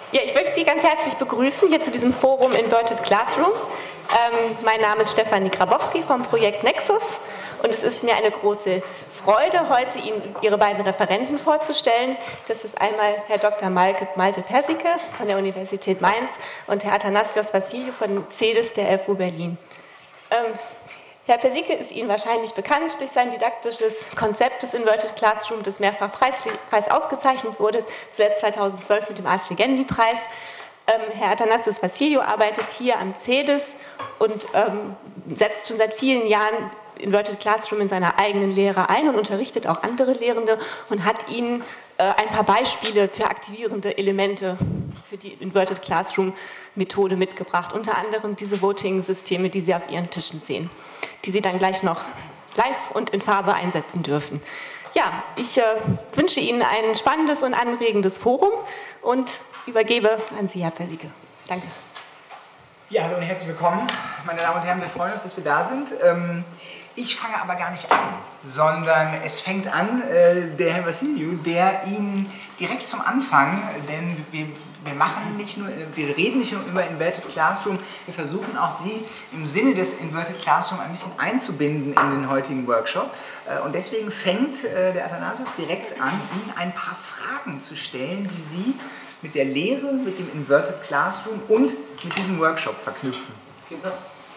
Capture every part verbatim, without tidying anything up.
Ja, ich möchte Sie ganz herzlich begrüßen hier zu diesem Forum Inverted Classroom. Ähm, mein Name ist Stefanie Grabowski vom Projekt Nexus und es ist mir eine große Freude, heute Ihnen Ihre beiden Referenten vorzustellen. Das ist einmal Herr Doktor Malte, Malte Persicke von der Universität Mainz und Herr Athanasios Vassiliou von CEDIS der F U Berlin. Ähm, Herr Persicke ist Ihnen wahrscheinlich bekannt durch sein didaktisches Konzept des Inverted Classroom, das mehrfach Preis, Preis ausgezeichnet wurde, zuletzt zweitausendzwölf mit dem Ars-Legendi-Preis. Ähm, Herr Athanasios Vassiliou arbeitet hier am CEDIS und ähm, setzt schon seit vielen Jahren Inverted Classroom in seiner eigenen Lehre ein und unterrichtet auch andere Lehrende und hat Ihnen äh, ein paar Beispiele für aktivierende Elemente für die Inverted Classroom Methode mitgebracht, unter anderem diese Voting-Systeme, die Sie auf Ihren Tischen sehen, die Sie dann gleich noch live und in Farbe einsetzen dürfen. Ja, ich äh, wünsche Ihnen ein spannendes und anregendes Forum und übergebe an Sie, Herr Persicke. Danke. Ja, hallo und herzlich willkommen, meine Damen und Herren, wir freuen uns, dass wir da sind. Ähm, ich fange aber gar nicht an, sondern es fängt an, äh, der Herr Vassiliou, der Ihnen direkt zum Anfang, denn wir, wir machen nicht nur, wir reden nicht nur über Inverted Classroom, wir versuchen auch Sie im Sinne des Inverted Classroom ein bisschen einzubinden in den heutigen Workshop. Äh, und deswegen fängt äh, der Athanasios direkt an, Ihnen ein paar Fragen zu stellen, die Sie mit der Lehre, mit dem Inverted Classroom und mit diesem Workshop verknüpfen. Genau.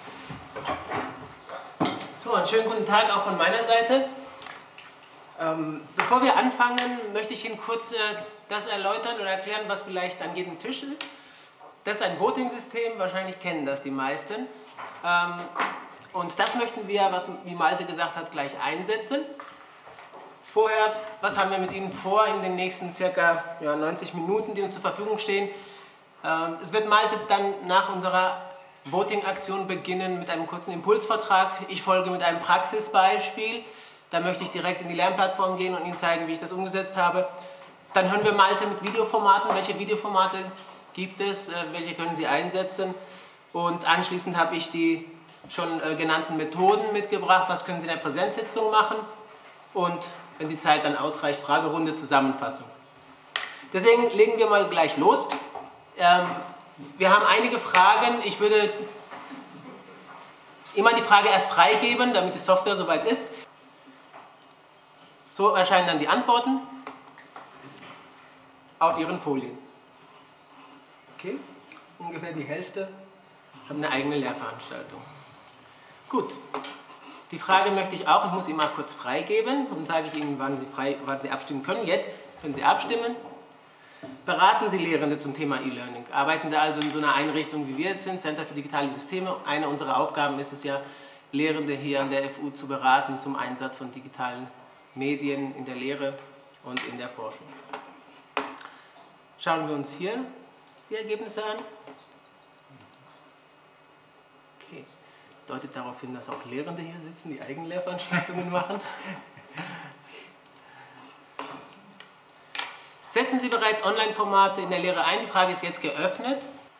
So, einen schönen guten Tag auch von meiner Seite. Ähm, bevor wir anfangen, möchte ich Ihnen kurz äh, das erläutern oder erklären, was vielleicht an jedem Tisch ist. Das ist ein Voting-System, wahrscheinlich kennen das die meisten. Ähm, und das möchten wir, was, wie Malte gesagt hat, gleich einsetzen. Vorher, was haben wir mit Ihnen vor in den nächsten circa ja, neunzig Minuten, die uns zur Verfügung stehen? Ähm, es wird Malte dann nach unserer Voting-Aktion beginnen mit einem kurzen Impulsvortrag. Ich folge mit einem Praxisbeispiel. Da möchte ich direkt in die Lernplattform gehen und Ihnen zeigen, wie ich das umgesetzt habe. Dann hören wir Malte mit Videoformaten. Welche Videoformate gibt es? Äh, welche können Sie einsetzen? Und anschließend habe ich die schon äh, genannten Methoden mitgebracht. Was können Sie in der Präsenzsitzung machen? Und wenn die Zeit dann ausreicht, Fragerunde, Zusammenfassung. Deswegen legen wir mal gleich los. Ähm, wir haben einige Fragen. Ich würde immer die Frage erst freigeben, damit die Software soweit ist. So erscheinen dann die Antworten auf Ihren Folien. Okay, ungefähr die Hälfte haben eine eigene Lehrveranstaltung. Gut. Die Frage möchte ich auch, ich muss Ihnen mal kurz freigeben und sage ich Ihnen, wann Sie, frei, wann Sie abstimmen können. Jetzt können Sie abstimmen. Beraten Sie Lehrende zum Thema E-Learning. Arbeiten Sie also in so einer Einrichtung, wie wir es sind, Center für digitale Systeme. Eine unserer Aufgaben ist es ja, Lehrende hier an der F U zu beraten zum Einsatz von digitalen Medien in der Lehre und in der Forschung. Schauen wir uns hier die Ergebnisse an. Okay. Deutet darauf hin, dass auch Lehrende hier sitzen, die Eigenlehrveranstaltungen machen. Setzen Sie bereits Online-Formate in der Lehre ein? Die Frage ist jetzt geöffnet.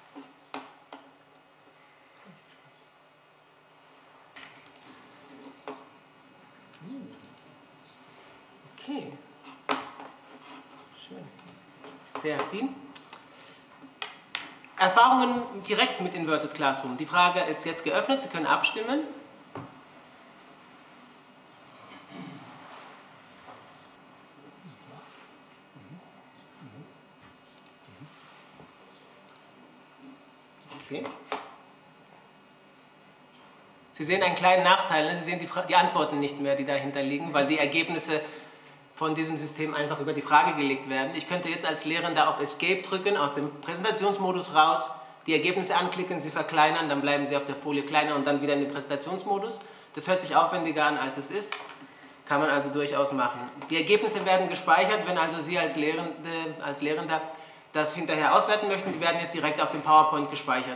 Okay. Schön. Sehr viel. Erfahrungen direkt mit Inverted Classroom. Die Frage ist jetzt geöffnet, Sie können abstimmen. Okay. Sie sehen einen kleinen Nachteil, Sie sehen die, die Antworten nicht mehr, die dahinter liegen, weil die Ergebnisse von diesem System einfach über die Frage gelegt werden. Ich könnte jetzt als Lehrender auf Escape drücken, aus dem Präsentationsmodus raus, die Ergebnisse anklicken, sie verkleinern, dann bleiben sie auf der Folie kleiner und dann wieder in den Präsentationsmodus. Das hört sich aufwendiger an, als es ist. Kann man also durchaus machen. Die Ergebnisse werden gespeichert, wenn also Sie als, Lehrende, als Lehrender das hinterher auswerten möchten. Die werden jetzt direkt auf dem PowerPoint gespeichert.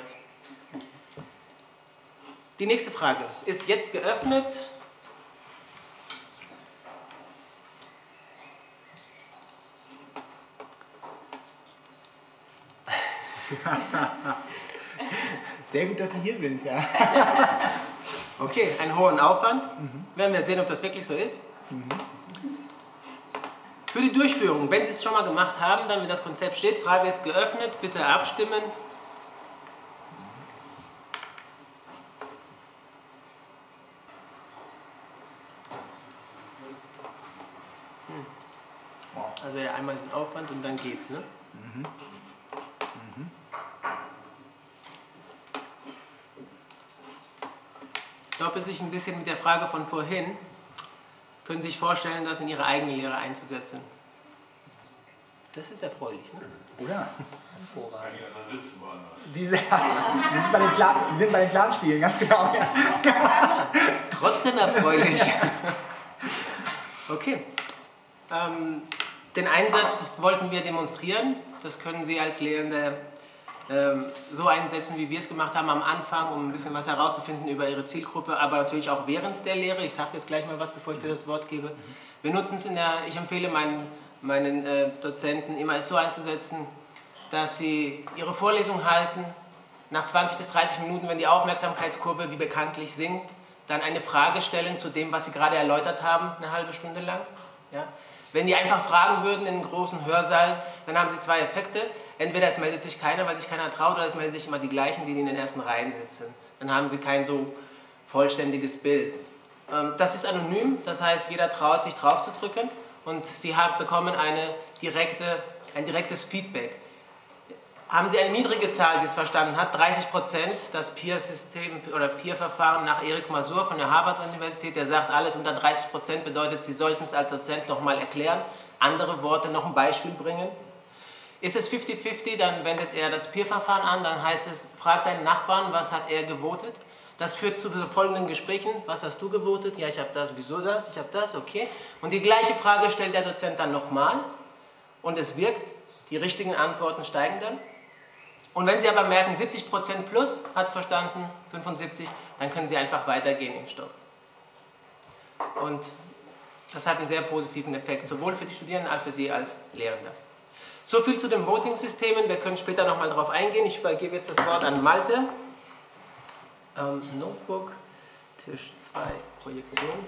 Die nächste Frage ist jetzt geöffnet. Sehr gut, dass Sie hier sind. Ja. Okay, einen hohen Aufwand. Mhm. Werden wir sehen, ob das wirklich so ist. Mhm. Für die Durchführung, wenn Sie es schon mal gemacht haben, dann, wenn das Konzept steht, Frage ist geöffnet, bitte abstimmen. Also ja, einmal den Aufwand und dann geht's, ne? Mhm. Mhm. Doppelt sich ein bisschen mit der Frage von vorhin. Können Sie sich vorstellen, das in Ihre eigene Lehre einzusetzen? Das ist erfreulich, ne? Oder? Hervorragend. Diese, die, sind bei den Plan, die sind bei den Planspielen, ganz genau. Ja. Trotzdem erfreulich. Okay. Ähm, Den Einsatz wollten wir demonstrieren. Das können Sie als Lehrende ähm, so einsetzen, wie wir es gemacht haben am Anfang, um ein bisschen was herauszufinden über Ihre Zielgruppe, aber natürlich auch während der Lehre. Ich sage jetzt gleich mal was, bevor ich dir das Wort gebe. Wir nutzen es in der, ich empfehle meinen, meinen äh, Dozenten immer es so einzusetzen, dass sie ihre Vorlesung halten, nach zwanzig bis dreißig Minuten, wenn die Aufmerksamkeitskurve wie bekanntlich sinkt, dann eine Frage stellen zu dem, was sie gerade erläutert haben, eine halbe Stunde lang. Ja? Wenn die einfach fragen würden in einem großen Hörsaal, dann haben sie zwei Effekte. Entweder es meldet sich keiner, weil sich keiner traut, oder es melden sich immer die gleichen, die in den ersten Reihen sitzen. Dann haben sie kein so vollständiges Bild. Das ist anonym, das heißt, jeder traut sich drauf zu drücken und sie haben, bekommen eine direkte, ein direktes Feedback. Haben Sie eine niedrige Zahl, die es verstanden hat, dreißig Prozent, das Peer-System oder Peer-Verfahren nach Eric Masur von der Harvard-Universität, der sagt, alles unter dreißig Prozent bedeutet, Sie sollten es als Dozent nochmal erklären, andere Worte, noch ein Beispiel bringen. Ist es fünfzig fünfzig, dann wendet er das Peer-Verfahren an, dann heißt es, frag deinen Nachbarn, was hat er gewotet? Das führt zu folgenden Gesprächen, was hast du gewotet? Ja, ich habe das, wieso das? Ich habe das, okay. Und die gleiche Frage stellt der Dozent dann nochmal und es wirkt, die richtigen Antworten steigen dann. Und wenn Sie aber merken, siebzig Prozent plus hat es verstanden, fünfundsiebzig, dann können Sie einfach weitergehen im Stoff. Und das hat einen sehr positiven Effekt, sowohl für die Studierenden als für Sie als Lehrende. So viel zu den Voting-Systemen, wir können später nochmal darauf eingehen. Ich übergebe jetzt das Wort an Malte. Ähm, Notebook, Tisch zwei, Projektion.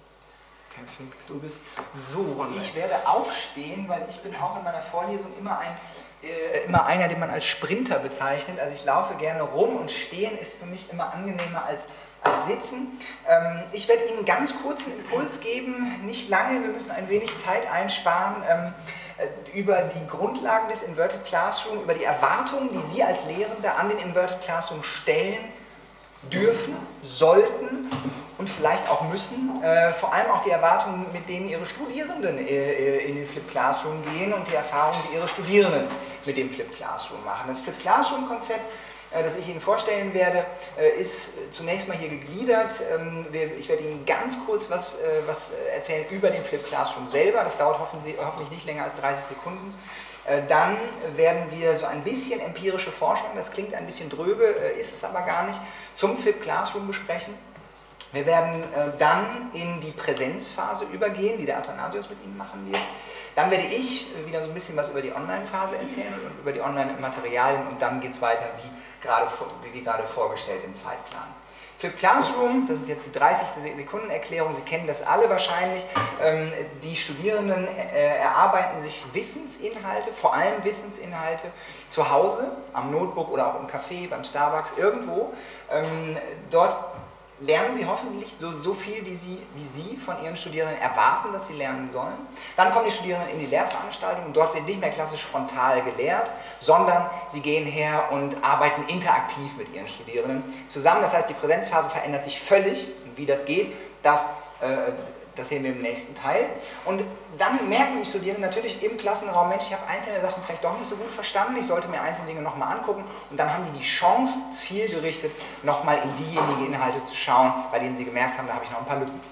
Perfekt. Du bist so. Ich werde aufstehen, weil ich bin auch in meiner Vorlesung immer ein Äh, immer einer, den man als Sprinter bezeichnet. Also ich laufe gerne rum und stehen ist für mich immer angenehmer als, als sitzen. Ähm, ich werde Ihnen ganz kurz einen Impuls geben, nicht lange, wir müssen ein wenig Zeit einsparen, ähm, äh, über die Grundlagen des Inverted Classroom, über die Erwartungen, die Sie als Lehrende an den Inverted Classroom stellen dürfen, sollten und vielleicht auch müssen, äh, vor allem auch die Erwartungen, mit denen Ihre Studierenden äh, in den Flipped Classroom gehen und die Erfahrungen, die Ihre Studierenden mit dem Flipped Classroom machen. Das Flipped Classroom Konzept, äh, das ich Ihnen vorstellen werde, äh, ist zunächst mal hier gegliedert. Ähm, wir, ich werde Ihnen ganz kurz was, äh, was erzählen über den Flipped Classroom selber, das dauert hoffentlich, hoffentlich nicht länger als dreißig Sekunden. Dann werden wir so ein bisschen empirische Forschung, das klingt ein bisschen dröge, ist es aber gar nicht, zum Flipped Classroom besprechen. Wir werden dann in die Präsenzphase übergehen, die der Athanasius mit Ihnen machen wird. Dann werde ich wieder so ein bisschen was über die Online-Phase erzählen und über die Online-Materialien und dann geht es weiter, wie gerade, wie gerade vorgestellt im Zeitplan. Flipped Classroom, das ist jetzt die dreißig Sekunden Erklärung, Sie kennen das alle wahrscheinlich. Ähm, die Studierenden äh, erarbeiten sich Wissensinhalte, vor allem Wissensinhalte zu Hause, am Notebook oder auch im Café, beim Starbucks, irgendwo. Ähm, dort lernen Sie hoffentlich so, so viel, wie Sie, wie Sie von Ihren Studierenden erwarten, dass Sie lernen sollen. Dann kommen die Studierenden in die Lehrveranstaltung und dort wird nicht mehr klassisch frontal gelehrt, sondern Sie gehen her und arbeiten interaktiv mit Ihren Studierenden zusammen. Das heißt, die Präsenzphase verändert sich völlig. Und wie das geht, das, äh, das sehen wir im nächsten Teil. Und dann merken die Studierenden natürlich im Klassenraum, Mensch, ich habe einzelne Sachen vielleicht doch nicht so gut verstanden, ich sollte mir einzelne Dinge nochmal angucken. Und dann haben die die Chance, zielgerichtet nochmal in diejenigen Inhalte zu schauen, bei denen sie gemerkt haben, da habe ich noch ein paar Lücken.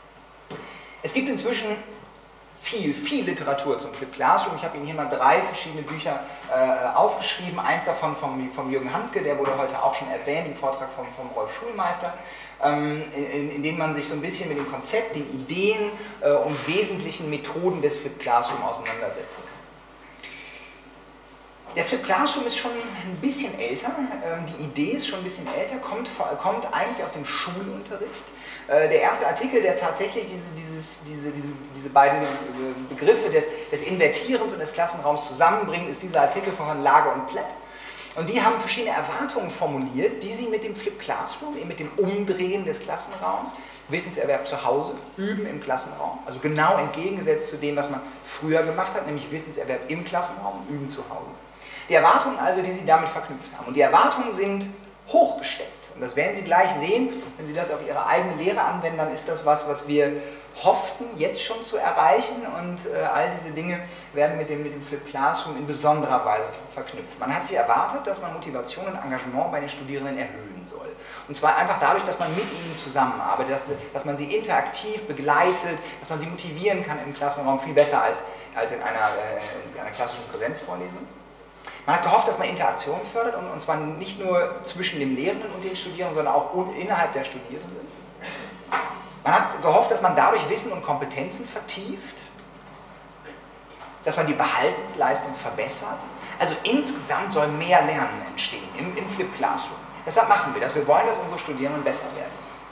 Es gibt inzwischen viel, viel Literatur zum Flipped Classroom. Ich habe Ihnen hier mal drei verschiedene Bücher äh, aufgeschrieben. Eins davon vom, vom Jürgen Handke, der wurde heute auch schon erwähnt im Vortrag vom, vom Rolf Schulmeister, ähm, in, in dem man sich so ein bisschen mit dem Konzept, den Ideen äh, und wesentlichen Methoden des Flipped Classroom auseinandersetzen kann. Der Flipped Classroom ist schon ein bisschen älter, die Idee ist schon ein bisschen älter, kommt, kommt eigentlich aus dem Schulunterricht. Der erste Artikel, der tatsächlich diese, dieses, diese, diese, diese beiden Begriffe des, des Invertierens und des Klassenraums zusammenbringt, ist dieser Artikel von Lager und Plett. Und die haben verschiedene Erwartungen formuliert, die sie mit dem Flipped Classroom, eben mit dem Umdrehen des Klassenraums, Wissenserwerb zu Hause, Üben im Klassenraum, also genau entgegengesetzt zu dem, was man früher gemacht hat, nämlich Wissenserwerb im Klassenraum, Üben zu Hause. Die Erwartungen also, die sie damit verknüpft haben. Und die Erwartungen sind hochgesteckt. Und das werden Sie gleich sehen, wenn Sie das auf Ihre eigene Lehre anwenden, dann ist das was, was wir hofften, jetzt schon zu erreichen. Und äh, all diese Dinge werden mit dem, mit dem Flipped Classroom in besonderer Weise verknüpft. Man hat sich erwartet, dass man Motivation und Engagement bei den Studierenden erhöhen soll. Und zwar einfach dadurch, dass man mit ihnen zusammenarbeitet, dass, dass man sie interaktiv begleitet, dass man sie motivieren kann im Klassenraum, viel besser als, als in, einer, äh, in einer klassischen Präsenzvorlesung. Man hat gehofft, dass man Interaktion fördert, und, und zwar nicht nur zwischen dem Lehrenden und den Studierenden, sondern auch innerhalb der Studierenden. Man hat gehofft, dass man dadurch Wissen und Kompetenzen vertieft, dass man die Behaltensleistung verbessert. Also insgesamt soll mehr Lernen entstehen im, im Flipped Classroom. Deshalb machen wir das. Wir wollen, dass unsere Studierenden besser werden.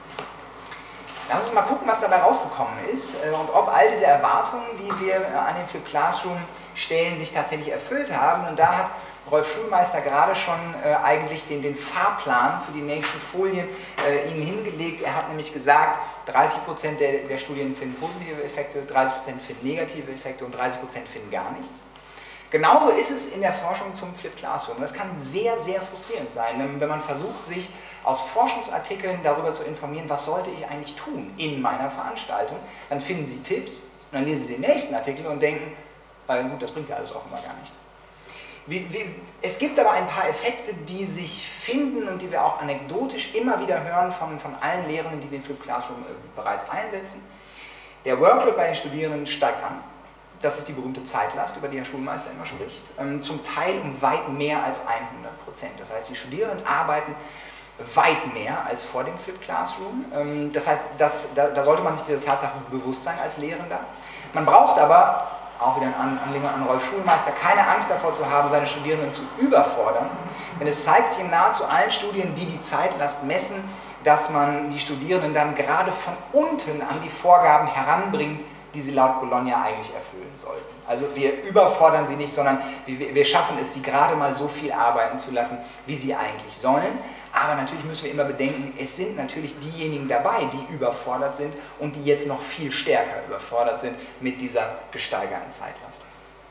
Lass uns mal gucken, was dabei rausgekommen ist und ob all diese Erwartungen, die wir an den Flipped Classroom stellen, sich tatsächlich erfüllt haben. Und da hat Rolf Schulmeister gerade schon äh, eigentlich den, den Fahrplan für die nächsten Folien äh, Ihnen hingelegt. Er hat nämlich gesagt, dreißig Prozent der, der Studien finden positive Effekte, dreißig Prozent finden negative Effekte und dreißig Prozent finden gar nichts. Genauso ist es in der Forschung zum Flipped Classroom. Das kann sehr, sehr frustrierend sein, wenn man versucht, sich aus Forschungsartikeln darüber zu informieren, was sollte ich eigentlich tun in meiner Veranstaltung. Dann finden Sie Tipps und dann lesen Sie den nächsten Artikel und denken, äh, gut, das bringt ja alles offenbar gar nichts. Wie, wie, es gibt aber ein paar Effekte, die sich finden und die wir auch anekdotisch immer wieder hören von, von allen Lehrenden, die den Flipped Classroom äh, bereits einsetzen. Der Workload bei den Studierenden steigt an. Das ist die berühmte Zeitlast, über die Herr Schulmeister immer spricht, ähm, zum Teil um weit mehr als hundert Prozent. Das heißt, die Studierenden arbeiten weit mehr als vor dem Flipped Classroom. Ähm, das heißt, das, da, da sollte man sich dieser Tatsache bewusst sein als Lehrender. Man braucht aber, auch wieder ein Anliegen an Rolf Schulmeister, keine Angst davor zu haben, seine Studierenden zu überfordern. Denn es zeigt sich in nahezu allen Studien, die die Zeitlast messen, dass man die Studierenden dann gerade von unten an die Vorgaben heranbringt, die sie laut Bologna eigentlich erfüllen sollten. Also wir überfordern sie nicht, sondern wir, wir schaffen es, sie gerade mal so viel arbeiten zu lassen, wie sie eigentlich sollen. Aber natürlich müssen wir immer bedenken, es sind natürlich diejenigen dabei, die überfordert sind und die jetzt noch viel stärker überfordert sind mit dieser gesteigerten Zeitlast.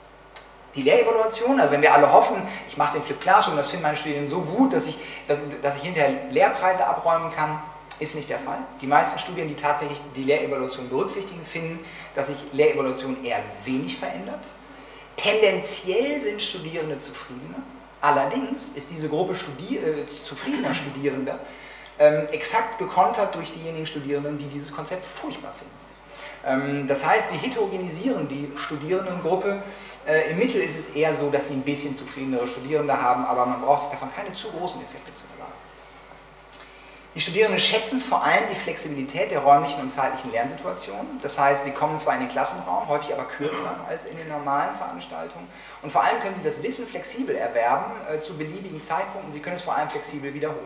Die Lehrevaluation, also wenn wir alle hoffen, ich mache den Flipped Classroom, das finden meine Studierenden so gut, dass ich, dass ich hinterher Lehrpreise abräumen kann, ist nicht der Fall. Die meisten Studien, die tatsächlich die Lehrevaluation berücksichtigen, finden, dass sich Lehrevaluation eher wenig verändert. Tendenziell sind Studierende zufriedener. Allerdings ist diese Gruppe Studi äh, zufriedener Studierender ähm, exakt gekontert durch diejenigen Studierenden, die dieses Konzept furchtbar finden. Ähm, das heißt, sie heterogenisieren die Studierendengruppe. Äh, Im Mittel ist es eher so, dass sie ein bisschen zufriedenere Studierende haben, aber man braucht sich davon keine zu großen Effekte zu erwarten. Die Studierenden schätzen vor allem die Flexibilität der räumlichen und zeitlichen Lernsituationen. Das heißt, sie kommen zwar in den Klassenraum, häufig aber kürzer als in den normalen Veranstaltungen. Und vor allem können sie das Wissen flexibel erwerben, äh, zu beliebigen Zeitpunkten. Sie können es vor allem flexibel wiederholen.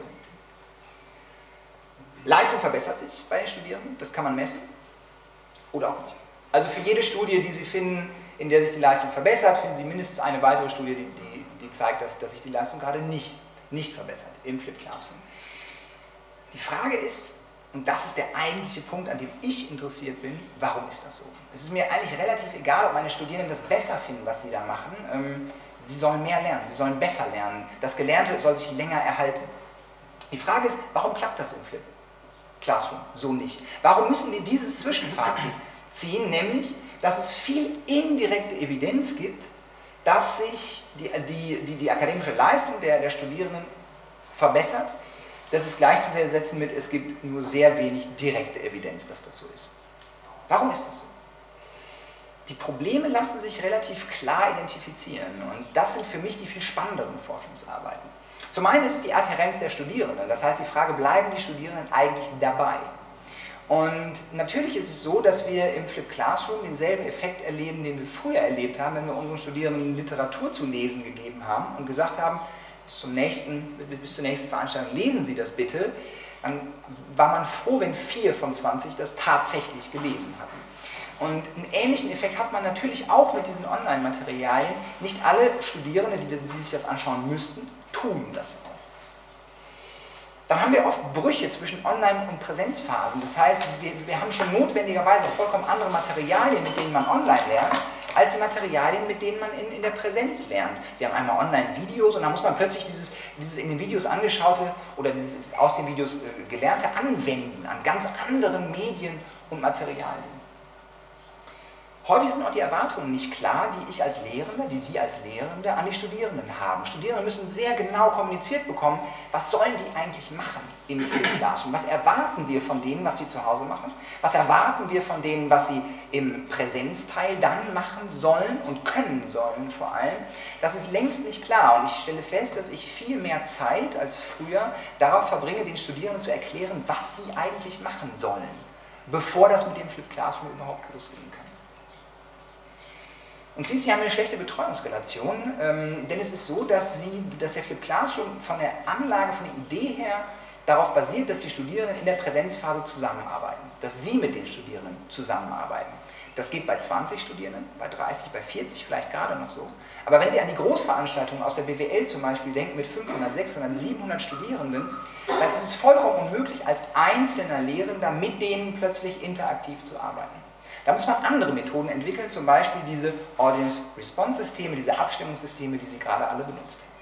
Leistung verbessert sich bei den Studierenden, das kann man messen. Oder auch nicht. Also für jede Studie, die Sie finden, in der sich die Leistung verbessert, finden Sie mindestens eine weitere Studie, die, die, die zeigt, dass, dass sich die Leistung gerade nicht, nicht verbessert im Flipped Classroom. Die Frage ist, und das ist der eigentliche Punkt, an dem ich interessiert bin, warum ist das so? Es ist mir eigentlich relativ egal, ob meine Studierenden das besser finden, was sie da machen. Ähm, sie sollen mehr lernen, sie sollen besser lernen. Das Gelernte soll sich länger erhalten. Die Frage ist, warum klappt das im Flipped Classroom so nicht? Warum müssen wir dieses Zwischenfazit ziehen, nämlich, dass es viel indirekte Evidenz gibt, dass sich die, die, die, die akademische Leistung der, der Studierenden verbessert. Das ist gleichzusetzen mit, es gibt nur sehr wenig direkte Evidenz, dass das so ist. Warum ist das so? Die Probleme lassen sich relativ klar identifizieren und das sind für mich die viel spannenderen Forschungsarbeiten. Zum einen ist es die Adhärenz der Studierenden, das heißt die Frage, bleiben die Studierenden eigentlich dabei? Und natürlich ist es so, dass wir im Flipped Classroom denselben Effekt erleben, den wir früher erlebt haben, wenn wir unseren Studierenden Literatur zu lesen gegeben haben und gesagt haben, bis, zum nächsten, bis zur nächsten Veranstaltung lesen Sie das bitte. Dann war man froh, wenn vier von zwanzig das tatsächlich gelesen hatten. Und einen ähnlichen Effekt hat man natürlich auch mit diesen Online-Materialien. Nicht alle Studierende, die, das, die sich das anschauen müssten, tun das auch. Dann haben wir oft Brüche zwischen Online- und Präsenzphasen. Das heißt, wir, wir haben schon notwendigerweise vollkommen andere Materialien, mit denen man online lernt, als die Materialien, mit denen man in, in der Präsenz lernt. Sie haben einmal Online-Videos und dann muss man plötzlich dieses, dieses in den Videos angeschaute oder dieses, dieses aus den Videos äh, gelernte anwenden an ganz anderen Medien und Materialien. Häufig sind auch die Erwartungen nicht klar, die ich als Lehrender, die Sie als Lehrende an die Studierenden haben. Studierende müssen sehr genau kommuniziert bekommen, was sollen die eigentlich machen im Flipped Classroom? Was erwarten wir von denen, was sie zu Hause machen? Was erwarten wir von denen, was sie im Präsenzteil dann machen sollen und können sollen vor allem? Das ist längst nicht klar und ich stelle fest, dass ich viel mehr Zeit als früher darauf verbringe, den Studierenden zu erklären, was sie eigentlich machen sollen, bevor das mit dem Flipped Classroom überhaupt losgehen kann. Und schließlich haben wir eine schlechte Betreuungsrelation, ähm, denn es ist so, dass, sie, dass der Flipped Classroom von der Anlage, von der Idee her darauf basiert, dass die Studierenden in der Präsenzphase zusammenarbeiten, dass sie mit den Studierenden zusammenarbeiten. Das geht bei zwanzig Studierenden, bei dreißig, bei vierzig vielleicht gerade noch so. Aber wenn Sie an die Großveranstaltungen aus der B W L zum Beispiel denken, mit fünfhundert, sechshundert, siebenhundert Studierenden, dann ist es vollkommen unmöglich, als einzelner Lehrender mit denen plötzlich interaktiv zu arbeiten. Da muss man andere Methoden entwickeln, zum Beispiel diese Audience-Response-Systeme, diese Abstimmungssysteme, die Sie gerade alle benutzt haben.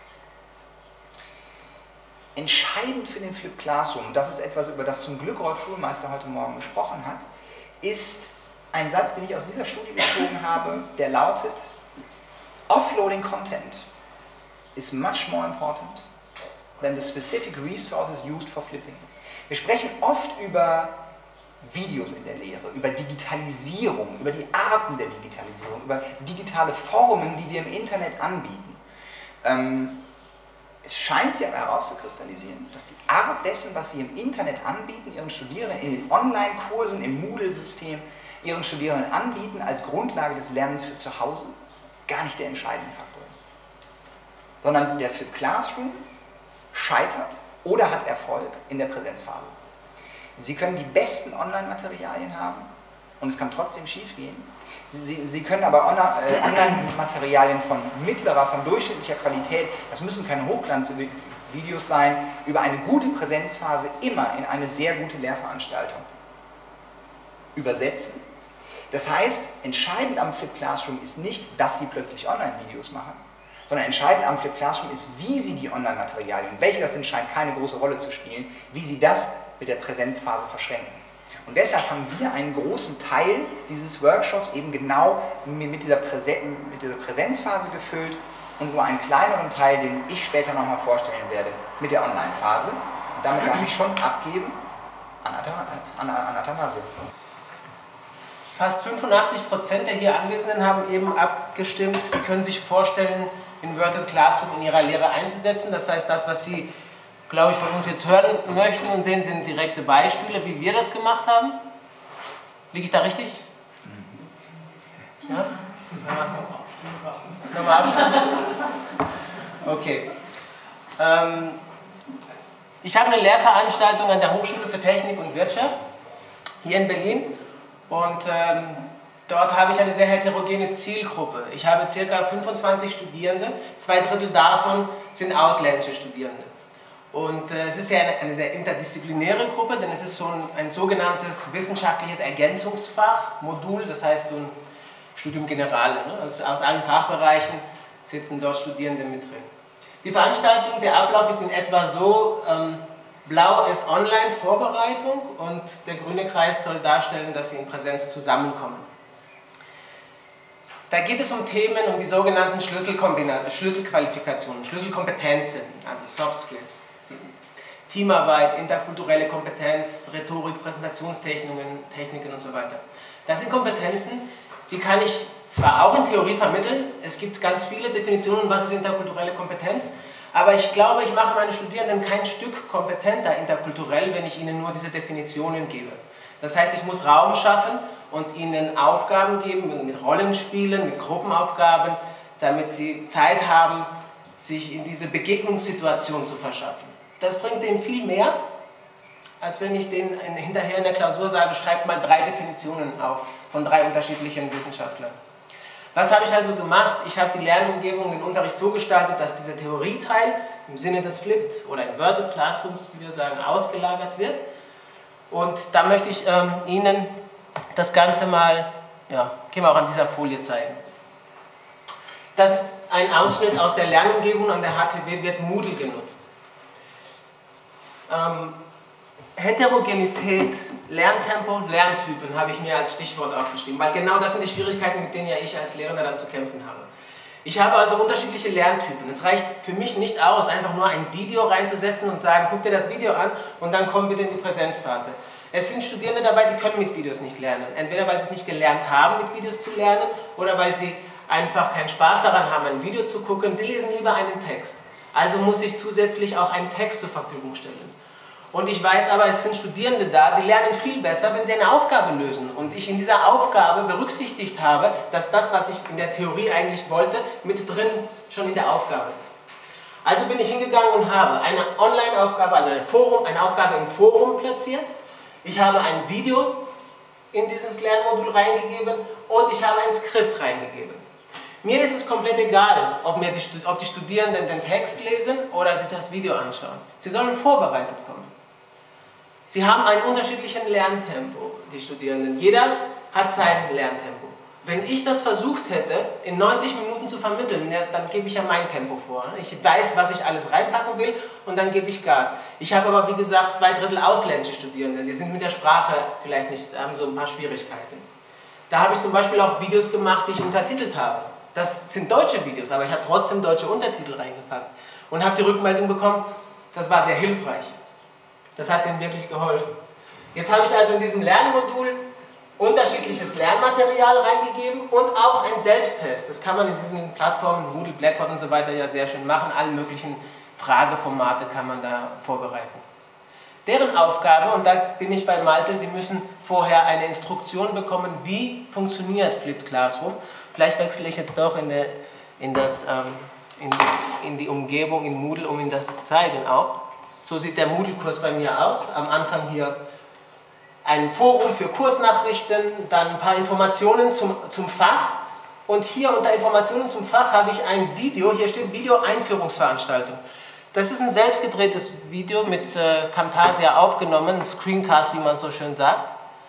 Entscheidend für den Flipped Classroom, das ist etwas, über das zum Glück Rolf Schulmeister heute Morgen gesprochen hat, ist ein Satz, den ich aus dieser Studie bezogen habe, der lautet: Offloading content is much more important than the specific resources used for flipping. Wir sprechen oft über Videos in der Lehre, über Digitalisierung, über die Arten der Digitalisierung, über digitale Formen, die wir im Internet anbieten. Ähm, es scheint sich aber herauszukristallisieren, dass die Art dessen, was Sie im Internet anbieten, Ihren Studierenden in den Online-Kursen, im Moodle-System, Ihren Studierenden anbieten, als Grundlage des Lernens für zu Hause, gar nicht der entscheidende Faktor ist. Sondern der Flipped Classroom scheitert oder hat Erfolg in der Präsenzphase. Sie können die besten Online-Materialien haben und es kann trotzdem schief gehen. Sie, Sie können aber Online-Materialien von mittlerer, von durchschnittlicher Qualität, das müssen keine Hochglanzvideos sein, über eine gute Präsenzphase immer in eine sehr gute Lehrveranstaltung übersetzen. Das heißt, entscheidend am Flipped Classroom ist nicht, dass Sie plötzlich Online-Videos machen, sondern entscheidend am Flipped Classroom ist, wie Sie die Online-Materialien, welche das sind, scheint keine große Rolle zu spielen, wie Sie das mit der Präsenzphase verschränken. Und deshalb haben wir einen großen Teil dieses Workshops eben genau mit dieser, Präsen mit dieser Präsenzphase gefüllt und nur einen kleineren Teil, den ich später nochmal vorstellen werde, mit der Online-Phase. Und damit darf ich schon abgeben an Athanasius. Fast fünfundachtzig Prozent der hier Anwesenden haben eben abgestimmt, sie können sich vorstellen, Inverted Classroom in ihrer Lehre einzusetzen. Das heißt, das, was Sie, glaube ich, von uns jetzt hören möchten und sehen, sind direkte Beispiele, wie wir das gemacht haben. Liege ich da richtig? Ja? Ja. Nochmal abstimmen? Okay. Ähm, ich habe eine Lehrveranstaltung an der Hochschule für Technik und Wirtschaft hier in Berlin und ähm, dort habe ich eine sehr heterogene Zielgruppe. Ich habe ca. fünfundzwanzig Studierende, zwei Drittel davon sind ausländische Studierende. Und äh, es ist ja eine, eine sehr interdisziplinäre Gruppe, denn es ist so ein, ein sogenanntes wissenschaftliches Ergänzungsfach, Modul, das heißt so ein Studium Generale. Ne? Also aus allen Fachbereichen sitzen dort Studierende mit drin. Die Veranstaltung, der Ablauf ist in etwa so, ähm, blau ist Online-Vorbereitung und der grüne Kreis soll darstellen, dass sie in Präsenz zusammenkommen. Da geht es um Themen, um die sogenannten Schlüsselqualifikationen, Schlüsselkompetenzen, also Soft Skills. Teamarbeit, interkulturelle Kompetenz, Rhetorik, Präsentationstechniken Techniken und so weiter. Das sind Kompetenzen, die kann ich zwar auch in Theorie vermitteln, es gibt ganz viele Definitionen, was ist interkulturelle Kompetenz, Aber ich glaube, ich mache meine Studierenden kein Stück kompetenter interkulturell, wenn ich ihnen nur diese Definitionen gebe. Das heißt, ich muss Raum schaffen und ihnen Aufgaben geben, mit Rollenspielen, mit Gruppenaufgaben, damit sie Zeit haben, sich in diese Begegnungssituation zu verschaffen. Das bringt denen viel mehr, als wenn ich denen hinterher in der Klausur sage, schreibt mal drei Definitionen auf von drei unterschiedlichen Wissenschaftlern. Was habe ich also gemacht? Ich habe die Lernumgebung, den Unterricht so gestaltet, dass dieser Theorieteil im Sinne des Flipped oder Inverted Classrooms, wie wir sagen, ausgelagert wird. Und da möchte ich ähm, Ihnen das Ganze mal, ja, können wir auch an dieser Folie zeigen. Das ist ein Ausschnitt aus der Lernumgebung, an der H T W wird Moodle genutzt. Ähm, Heterogenität, Lerntempo, Lerntypen habe ich mir als Stichwort aufgeschrieben, weil genau das sind die Schwierigkeiten, mit denen ja ich als Lehrender dann zu kämpfen habe. Ich habe also unterschiedliche Lerntypen. Es reicht für mich nicht aus, einfach nur ein Video reinzusetzen und sagen, guck dir das Video an und dann komm bitte in die Präsenzphase. Es sind Studierende dabei, die können mit Videos nicht lernen. Entweder weil sie es nicht gelernt haben, mit Videos zu lernen, oder weil sie einfach keinen Spaß daran haben, ein Video zu gucken. Sie lesen lieber einen Text. Also muss ich zusätzlich auch einen Text zur Verfügung stellen. Und ich weiß aber, es sind Studierende da, die lernen viel besser, wenn sie eine Aufgabe lösen. Und ich in dieser Aufgabe berücksichtigt habe, dass das, was ich in der Theorie eigentlich wollte, mit drin schon in der Aufgabe ist. Also bin ich hingegangen und habe eine Online-Aufgabe, also eine, Forum, eine Aufgabe im Forum platziert. Ich habe ein Video in dieses Lernmodul reingegeben und ich habe ein Skript reingegeben. Mir ist es komplett egal, ob, mir die, ob die Studierenden den Text lesen oder sich das Video anschauen. Sie sollen vorbereitet kommen. Sie haben einen unterschiedlichen Lerntempo, die Studierenden. Jeder hat sein Lerntempo. Wenn ich das versucht hätte, in neunzig Minuten zu vermitteln, ja, dann gebe ich ja mein Tempo vor. Ich weiß, was ich alles reinpacken will und dann gebe ich Gas. Ich habe aber, wie gesagt, zwei Drittel ausländische Studierende. Die sind mit der Sprache vielleicht nicht, haben so ein paar Schwierigkeiten. Da habe ich zum Beispiel auch Videos gemacht, die ich untertitelt habe. Das sind deutsche Videos, aber ich habe trotzdem deutsche Untertitel reingepackt. Und habe die Rückmeldung bekommen, das war sehr hilfreich. Das hat denen wirklich geholfen. Jetzt habe ich also in diesem Lernmodul unterschiedliches Lernmaterial reingegeben und auch einen Selbsttest. Das kann man in diesen Plattformen, Moodle, Blackboard und so weiter ja sehr schön machen. Alle möglichen Frageformate kann man da vorbereiten. Deren Aufgabe, und da bin ich bei Malte, die müssen vorher eine Instruktion bekommen, wie funktioniert Flipped Classroom. Vielleicht wechsle ich jetzt doch in, der, in, das, ähm, in, in die Umgebung in Moodle, um Ihnen das zu zeigen auch. So sieht der Moodle-Kurs bei mir aus. Am Anfang hier ein Forum für Kursnachrichten, dann ein paar Informationen zum, zum Fach. Und hier unter Informationen zum Fach habe ich ein Video, hier steht Video-Einführungsveranstaltung. Das ist ein selbstgedrehtes Video mit äh, Camtasia aufgenommen, ein Screencast, wie man so schön sagt.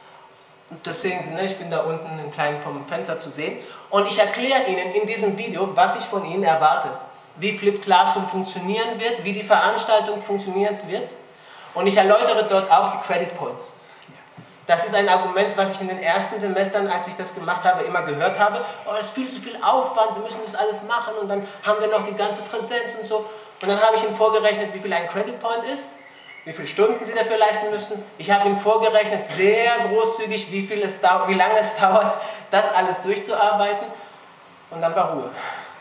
Und das sehen Sie, ne? Ich bin da unten im kleinen vom Fenster zu sehen. Und ich erkläre Ihnen in diesem Video, was ich von Ihnen erwarte. Wie Flipped Classroom funktionieren wird, wie die Veranstaltung funktionieren wird. Und ich erläutere dort auch die Credit Points. Das ist ein Argument, was ich in den ersten Semestern, als ich das gemacht habe, immer gehört habe. Oh, das ist viel zu viel Aufwand, wir müssen das alles machen und dann haben wir noch die ganze Präsenz und so. Und dann habe ich Ihnen vorgerechnet, wie viel ein Credit Point ist, wie viele Stunden Sie dafür leisten müssen. Ich habe Ihnen vorgerechnet, sehr großzügig, wie, viel es wie lange es dauert, das alles durchzuarbeiten. Und dann war Ruhe.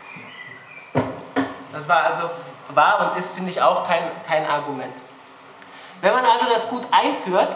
Das war also, war und ist, finde ich, auch kein, kein Argument. Wenn man also das gut einführt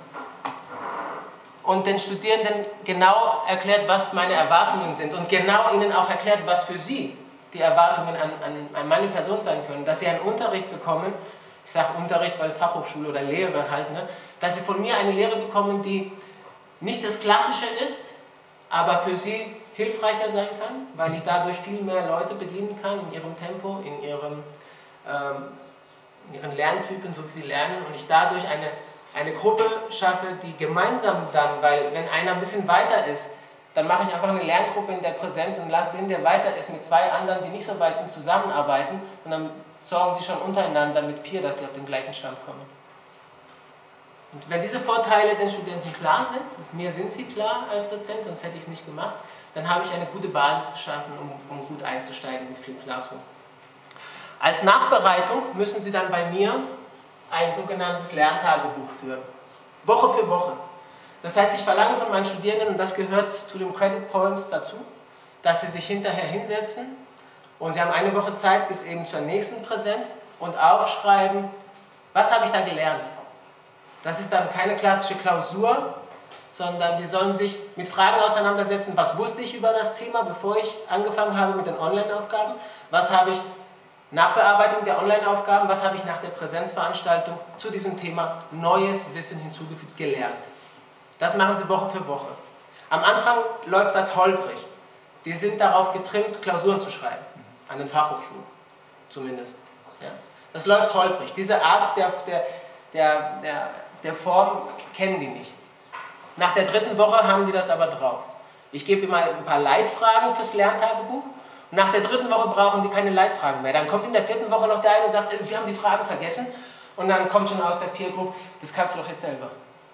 und den Studierenden genau erklärt, was meine Erwartungen sind und genau ihnen auch erklärt, was für sie die Erwartungen an, an, an meine Person sein können, dass sie einen Unterricht bekommen, ich sage Unterricht, weil Fachhochschule oder Lehre halt, ne, dass sie von mir eine Lehre bekommen, die nicht das Klassische ist, aber für sie hilfreicher sein kann, weil ich dadurch viel mehr Leute bedienen kann in ihrem Tempo, in ihrem, ähm, in ihren Lerntypen, so wie sie lernen, und ich dadurch eine, eine Gruppe schaffe, die gemeinsam dann, weil wenn einer ein bisschen weiter ist, dann mache ich einfach eine Lerngruppe in der Präsenz und lasse den, der weiter ist, mit zwei anderen, die nicht so weit sind, zusammenarbeiten und dann sorgen die schon untereinander mit Peer, dass die auf den gleichen Stand kommen. Und wenn diese Vorteile den Studenten klar sind, und mir sind sie klar als Dozent, sonst hätte ich es nicht gemacht, dann habe ich eine gute Basis geschaffen, um, um gut einzusteigen mit Flipped Classroom. Als Nachbereitung müssen Sie dann bei mir ein sogenanntes Lerntagebuch führen. Woche für Woche. Das heißt, ich verlange von meinen Studierenden, und das gehört zu den Credit Points dazu, dass sie sich hinterher hinsetzen Und Sie haben eine Woche Zeit bis eben zur nächsten Präsenz und aufschreiben, was habe ich da gelernt. Das ist dann keine klassische Klausur, sondern die sollen sich mit Fragen auseinandersetzen, was wusste ich über das Thema, bevor ich angefangen habe mit den Online-Aufgaben, was habe ich nach Bearbeitung der Online-Aufgaben, was habe ich nach der Präsenzveranstaltung zu diesem Thema neues Wissen hinzugefügt, gelernt. Das machen Sie Woche für Woche. Am Anfang läuft das holprig. Die sind darauf getrimmt, Klausuren zu schreiben, an den Fachhochschulen zumindest. Ja. Das läuft holprig. Diese Art der, der, der, der, der Form kennen die nicht. Nach der dritten Woche haben die das aber drauf. Ich gebe immer ein paar Leitfragen fürs Lerntagebuch. Und nach der dritten Woche brauchen die keine Leitfragen mehr. Dann kommt in der vierten Woche noch der eine und sagt, Sie haben die Fragen vergessen. Und dann kommt schon aus der Peer Group, das kannst du doch jetzt selber.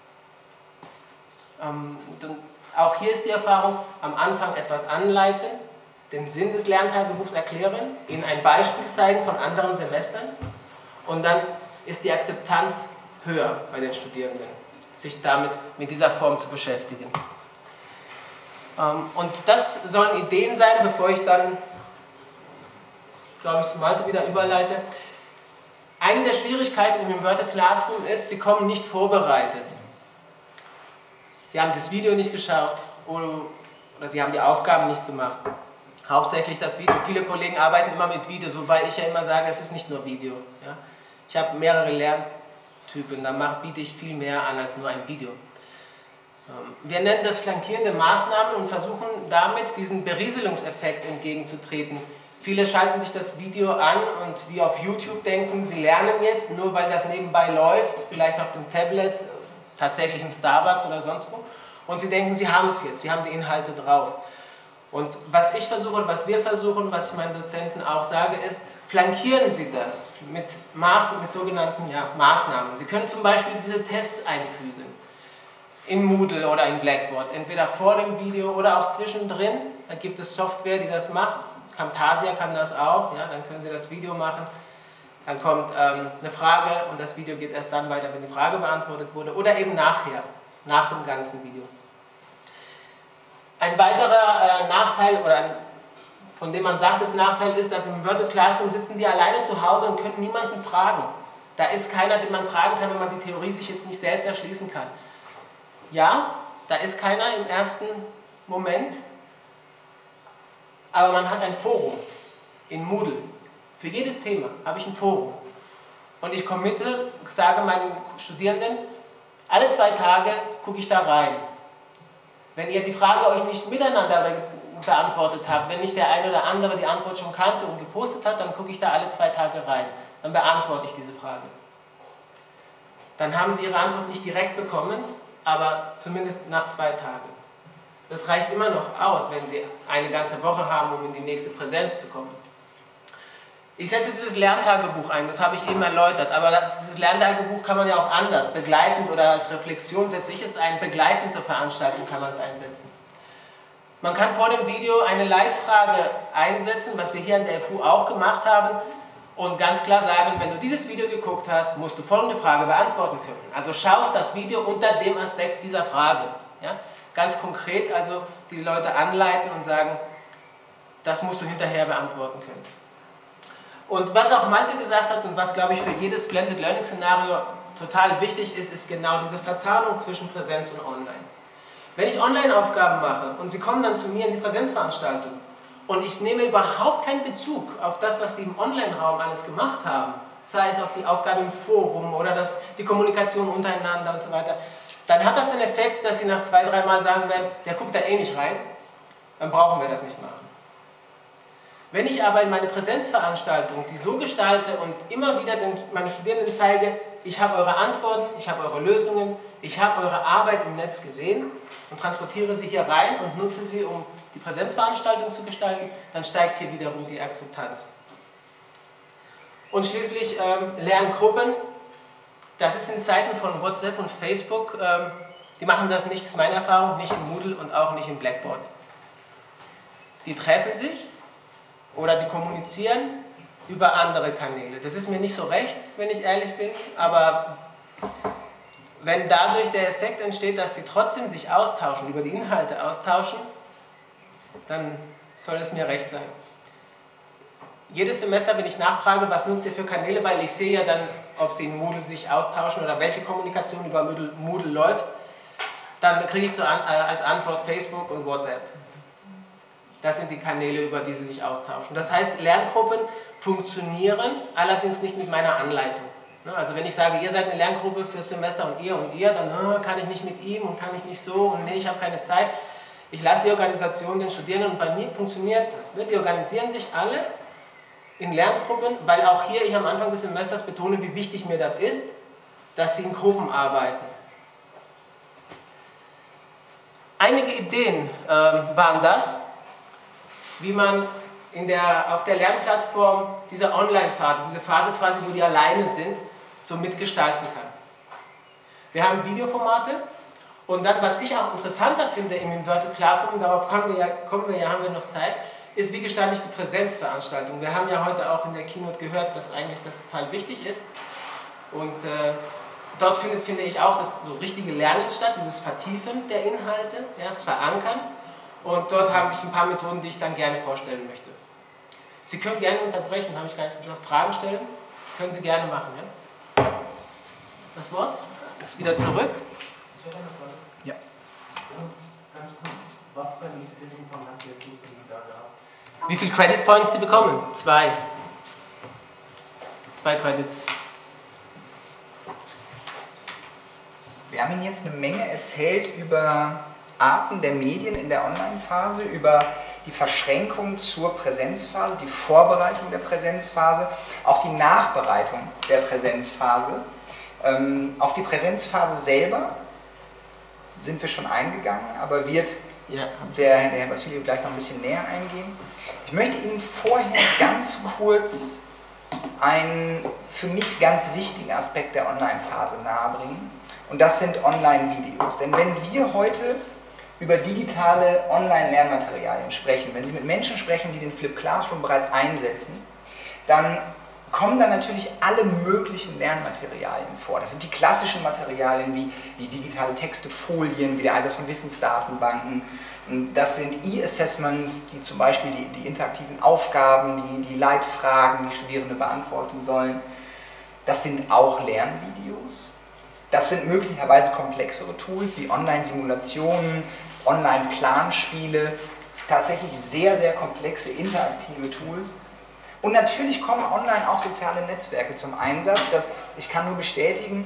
Ähm, dann, auch hier ist die Erfahrung, am Anfang etwas anleiten, den Sinn des Lerntagebuchs erklären, Ihnen ein Beispiel zeigen von anderen Semestern. Und dann ist die Akzeptanz höher bei den Studierenden, sich damit mit dieser Form zu beschäftigen. Und das sollen Ideen sein, bevor ich dann, glaube ich, zu Malte wieder überleite. Eine der Schwierigkeiten im Inverted Classroom ist, Sie kommen nicht vorbereitet. Sie haben das Video nicht geschaut oder, oder Sie haben die Aufgaben nicht gemacht. Hauptsächlich das Video. Viele Kollegen arbeiten immer mit Videos, wobei ich ja immer sage, es ist nicht nur Video. Ja? Ich habe mehrere Lerntypen, da mache, biete ich viel mehr an als nur ein Video. Wir nennen das flankierende Maßnahmen und versuchen damit diesen Berieselungseffekt entgegenzutreten. Viele schalten sich das Video an und wie auf YouTube denken, sie lernen jetzt, nur weil das nebenbei läuft, vielleicht auf dem Tablet, tatsächlich im Starbucks oder sonst wo. Und sie denken, sie haben es jetzt, sie haben die Inhalte drauf. Und was ich versuche, was wir versuchen, was ich meinen Dozenten auch sage, ist, flankieren Sie das mit, Maß, mit sogenannten ja, Maßnahmen. Sie können zum Beispiel diese Tests einfügen. In Moodle oder in Blackboard, entweder vor dem Video oder auch zwischendrin. Da gibt es Software, die das macht. Camtasia kann das auch. Ja, dann können Sie das Video machen. Dann kommt ähm, eine Frage und das Video geht erst dann weiter, wenn die Frage beantwortet wurde. Oder eben nachher, nach dem ganzen Video. Ein weiterer äh, Nachteil, oder ein, von dem man sagt, das Nachteil ist, dass im Inverted Classroom sitzen die alleine zu Hause und können niemanden fragen. Da ist keiner, den man fragen kann, wenn man die Theorie sich jetzt nicht selbst erschließen kann. Ja, da ist keiner im ersten Moment, aber man hat ein Forum in Moodle. Für jedes Thema habe ich ein Forum. Und ich committe, sage meinen Studierenden, alle zwei Tage gucke ich da rein. Wenn ihr die Frage euch nicht miteinander beantwortet habt, wenn nicht der eine oder andere die Antwort schon kannte und gepostet hat, dann gucke ich da alle zwei Tage rein. Dann beantworte ich diese Frage. Dann haben Sie Ihre Antwort nicht direkt bekommen, aber zumindest nach zwei Tagen. Das reicht immer noch aus, wenn Sie eine ganze Woche haben, um in die nächste Präsenz zu kommen. Ich setze dieses Lerntagebuch ein, das habe ich eben erläutert, aber dieses Lerntagebuch kann man ja auch anders, begleitend oder als Reflexion setze ich es ein, begleitend zur Veranstaltung kann man es einsetzen. Man kann vor dem Video eine Leitfrage einsetzen, was wir hier an der F U auch gemacht haben, und ganz klar sagen, wenn du dieses Video geguckt hast, musst du folgende Frage beantworten können. Also schaust das Video unter dem Aspekt dieser Frage. Ja? Ganz konkret also die Leute anleiten und sagen, das musst du hinterher beantworten können. Und was auch Malte gesagt hat und was, glaube ich, für jedes Blended Learning Szenario total wichtig ist, ist genau diese Verzahnung zwischen Präsenz und Online. Wenn ich Online-Aufgaben mache und Sie kommen dann zu mir in die Präsenzveranstaltung und ich nehme überhaupt keinen Bezug auf das, was die im Online-Raum alles gemacht haben, sei es auf die Aufgabe im Forum oder das, die Kommunikation untereinander und so weiter, dann hat das den Effekt, dass Sie nach zwei, drei Mal sagen werden, der guckt da eh nicht rein, dann brauchen wir das nicht machen. Wenn ich aber in meine Präsenzveranstaltung die so gestalte und immer wieder den, meine Studierenden zeige, ich habe eure Antworten, ich habe eure Lösungen, ich habe eure Arbeit im Netz gesehen und transportiere sie hier rein und nutze sie, um die Präsenzveranstaltung zu gestalten, dann steigt hier wiederum die Akzeptanz. Und schließlich ähm, Lerngruppen. Das ist in Zeiten von WhatsApp und Facebook, ähm, die machen das nicht, das ist meine Erfahrung, nicht in Moodle und auch nicht in Blackboard. Die treffen sich oder die kommunizieren über andere Kanäle. Das ist mir nicht so recht, wenn ich ehrlich bin, aber wenn dadurch der Effekt entsteht, dass die trotzdem sich austauschen, über die Inhalte austauschen, dann soll es mir recht sein. jedes Semester, wenn ich nachfrage, was nutzt ihr für Kanäle, weil ich sehe ja dann, ob sie in Moodle sich austauschen oder welche Kommunikation über Moodle, Moodle läuft, dann kriege ich zu, äh, als Antwort Facebook und WhatsApp. Das sind die Kanäle, über die sie sich austauschen. Das heißt, Lerngruppen funktionieren, allerdings nicht mit meiner Anleitung. Also wenn ich sage, ihr seid eine Lerngruppe fürs Semester und ihr und ihr, dann oh, kann ich nicht mit ihm und kann ich nicht so und nee, ich habe keine Zeit. Ich lasse die Organisation den Studierenden und bei mir funktioniert das. Die organisieren sich alle in Lerngruppen, weil auch hier ich am Anfang des Semesters betone, wie wichtig mir das ist, dass sie in Gruppen arbeiten. Einige Ideen äh, waren das, wie man in der, auf der Lernplattform diese Online-Phase, diese Phase quasi, wo die alleine sind, so mitgestalten kann. Wir haben Videoformate und dann, was ich auch interessanter finde im Inverted Classroom, darauf kommen wir ja, kommen wir ja haben wir noch Zeit, ist, wie gestalte ich die Präsenzveranstaltung. Wir haben ja heute auch in der Keynote gehört, dass eigentlich das total wichtig ist und äh, dort findet, finde ich auch, das so richtige Lernen statt, dieses Vertiefen der Inhalte, ja, das Verankern. Und dort habe ich ein paar Methoden, die ich dann gerne vorstellen möchte. Sie können gerne unterbrechen, habe ich gar nicht gesagt, Fragen stellen, können Sie gerne machen. Ja? Das Wort? Das wieder zurück. Ich habe eine Frage. Ja. Ganz kurz, was für eine Umfang habt ihr da gehabt? Wie viele Credit Points Sie bekommen? Zwei. Zwei Credits. Wir haben Ihnen jetzt eine Menge erzählt über Arten der Medien in der Online-Phase, über die Verschränkung zur Präsenzphase, die Vorbereitung der Präsenzphase, auch die Nachbereitung der Präsenzphase. Ähm, auf die Präsenzphase selber sind wir schon eingegangen, aber wird ja. der, der Herr Vassiliev gleich noch ein bisschen näher eingehen. Ich möchte Ihnen vorher ganz kurz einen für mich ganz wichtigen Aspekt der Online-Phase nahebringen. Und das sind Online-Videos. Denn wenn wir heute über digitale Online-Lernmaterialien sprechen, wenn Sie mit Menschen sprechen, die den Flip Classroom bereits einsetzen, dann kommen da natürlich alle möglichen Lernmaterialien vor. Das sind die klassischen Materialien wie, wie digitale Texte, Folien, wie der Einsatz von Wissensdatenbanken. Das sind E-Assessments, die zum Beispiel die, die interaktiven Aufgaben, die, die Leitfragen, die Studierende beantworten sollen. Das sind auch Lernvideos. Das sind möglicherweise komplexere Tools wie Online-Simulationen, Online-Planspiele, tatsächlich sehr, sehr komplexe interaktive Tools. Und natürlich kommen online auch soziale Netzwerke zum Einsatz. Das, ich kann nur bestätigen,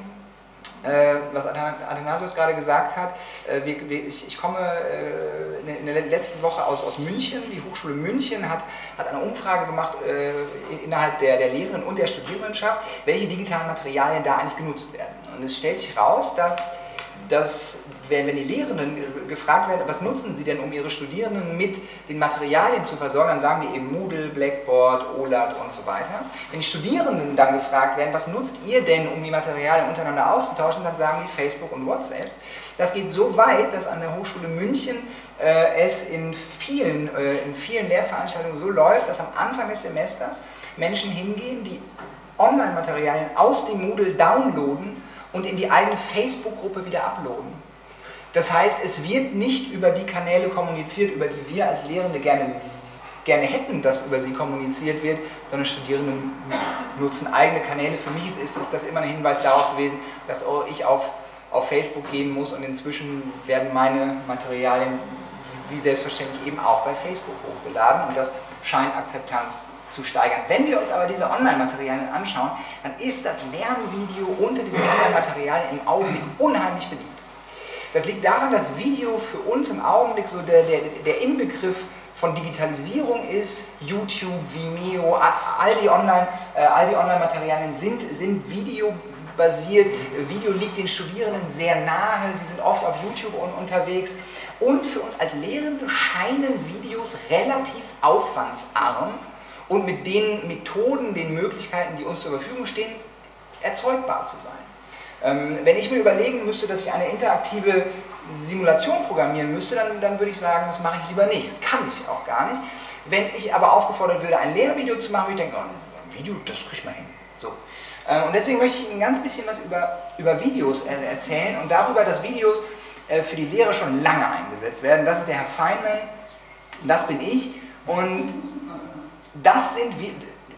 äh, was Athanasios gerade gesagt hat. Äh, wir, wir, ich, ich komme äh, in, in der letzten Woche aus, aus München. Die Hochschule München hat, hat eine Umfrage gemacht äh, innerhalb der, der Lehrenden und der Studierendenschaft, welche digitalen Materialien da eigentlich genutzt werden. Und es stellt sich raus, dass, dass wenn, wenn die Lehrenden gefragt werden, was nutzen sie denn, um ihre Studierenden mit den Materialien zu versorgen, dann sagen die eben Moodle, Blackboard, O L A T und so weiter. Wenn die Studierenden dann gefragt werden, was nutzt ihr denn, um die Materialien untereinander auszutauschen, dann sagen die Facebook und WhatsApp. Das geht so weit, dass an der Hochschule München äh, es in vielen, äh, in vielen Lehrveranstaltungen so läuft, dass am Anfang des Semesters Menschen hingehen, die Online-Materialien aus dem Moodle downloaden und in die eigene Facebook-Gruppe wieder uploaden. Das heißt, es wird nicht über die Kanäle kommuniziert, über die wir als Lehrende gerne, gerne hätten, dass über sie kommuniziert wird, sondern Studierende nutzen eigene Kanäle. Für mich ist, ist das immer ein Hinweis darauf gewesen, dass ich auf, auf Facebook gehen muss und inzwischen werden meine Materialien wie selbstverständlich eben auch bei Facebook hochgeladen und das scheint Akzeptanz zu steigern. Wenn wir uns aber diese Online-Materialien anschauen, dann ist das Lernvideo unter diesen Online-Materialien im Augenblick unheimlich beliebt. Das liegt daran, dass Video für uns im Augenblick so der, der, der Inbegriff von Digitalisierung ist. YouTube, Vimeo, all die Online, äh, all die Online-Materialien sind, sind videobasiert. Video liegt den Studierenden sehr nahe, die sind oft auf YouTube unterwegs. Und für uns als Lehrende scheinen Videos relativ aufwandsarm und mit den Methoden, den Möglichkeiten, die uns zur Verfügung stehen, erzeugbar zu sein. Ähm, wenn ich mir überlegen müsste, dass ich eine interaktive Simulation programmieren müsste, dann, dann würde ich sagen, das mache ich lieber nicht. Das kann ich auch gar nicht. Wenn ich aber aufgefordert würde, ein Lehrvideo zu machen, würde ich denken, oh, ein Video, das kriegt man hin. So. Ähm, und deswegen möchte ich Ihnen ganz bisschen was über, über Videos äh, erzählen und darüber, dass Videos äh, für die Lehre schon lange eingesetzt werden. Das ist der Herr Feynman, das bin ich und das sind,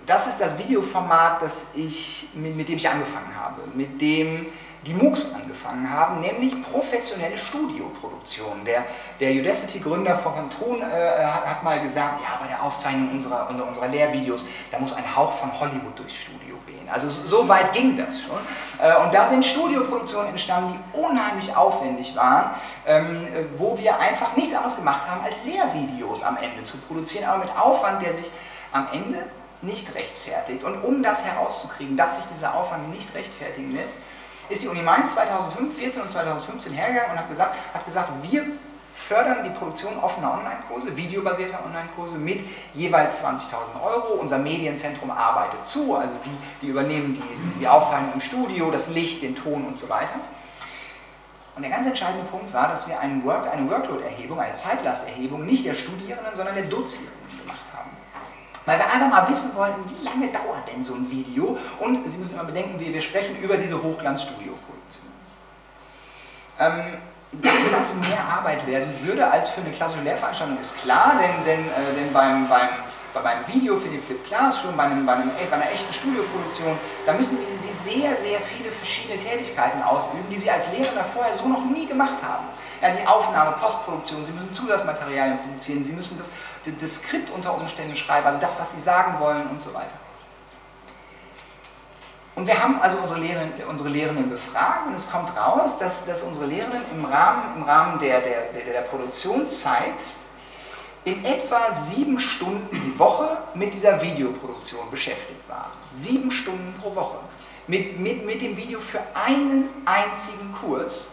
das ist das Videoformat, das ich, mit, mit dem ich angefangen habe, mit dem die MOOCs angefangen haben, nämlich professionelle Studioproduktion. Der, der Udacity-Gründer von Thun äh, hat, hat mal gesagt, ja, bei der Aufzeichnung unserer, unserer Lehrvideos, da muss ein Hauch von Hollywood durchs Studio gehen. Also so weit ging das schon. Äh, und da sind Studioproduktionen entstanden, die unheimlich aufwendig waren, ähm, wo wir einfach nichts anderes gemacht haben, als Lehrvideos am Ende zu produzieren, aber mit Aufwand, der sich am Ende nicht rechtfertigt. Und um das herauszukriegen, dass sich dieser Aufwand nicht rechtfertigen lässt, ist die Uni Mainz zweitausendvierzehn und zweitausendfünfzehn hergegangen und hat gesagt, hat gesagt, wir fördern die Produktion offener Online-Kurse, videobasierter Online-Kurse mit jeweils zwanzigtausend Euro. Unser Medienzentrum arbeitet zu, also die, die übernehmen die, die Aufzeichnung im Studio, das Licht, den Ton und so weiter. Und der ganz entscheidende Punkt war, dass wir einen Work, eine Workload-Erhebung, eine Zeitlasterhebung nicht der Studierenden, sondern der Dozierenden gemacht haben. Weil wir einfach mal wissen wollten, wie lange dauert denn so ein Video? Und Sie müssen immer bedenken, wir, wir sprechen über diese Hochglanz-Studio-Produktion. Ähm, dass das mehr Arbeit werden würde als für eine klassische Lehrveranstaltung, ist klar, denn, denn, äh, denn beim, beim, beim Video für die Flipped Classroom, bei, einem, bei, einem, bei einer echten Studioproduktion, da müssen Sie sehr, sehr viele verschiedene Tätigkeiten ausüben, die Sie als Lehrer vorher so noch nie gemacht haben. Ja, die Aufnahme, Postproduktion, Sie müssen Zusatzmaterialien produzieren, Sie müssen das, das Skript unter Umständen schreiben, also das, was Sie sagen wollen und so weiter. Und wir haben also unsere Lehrenden, unsere Lehrenden befragt und es kommt raus, dass, dass unsere Lehrenden im Rahmen, im Rahmen der, der, der, der Produktionszeit in etwa sieben Stunden die Woche mit dieser Videoproduktion beschäftigt waren. Sieben Stunden pro Woche. Mit, mit, mit dem Video für einen einzigen Kurs.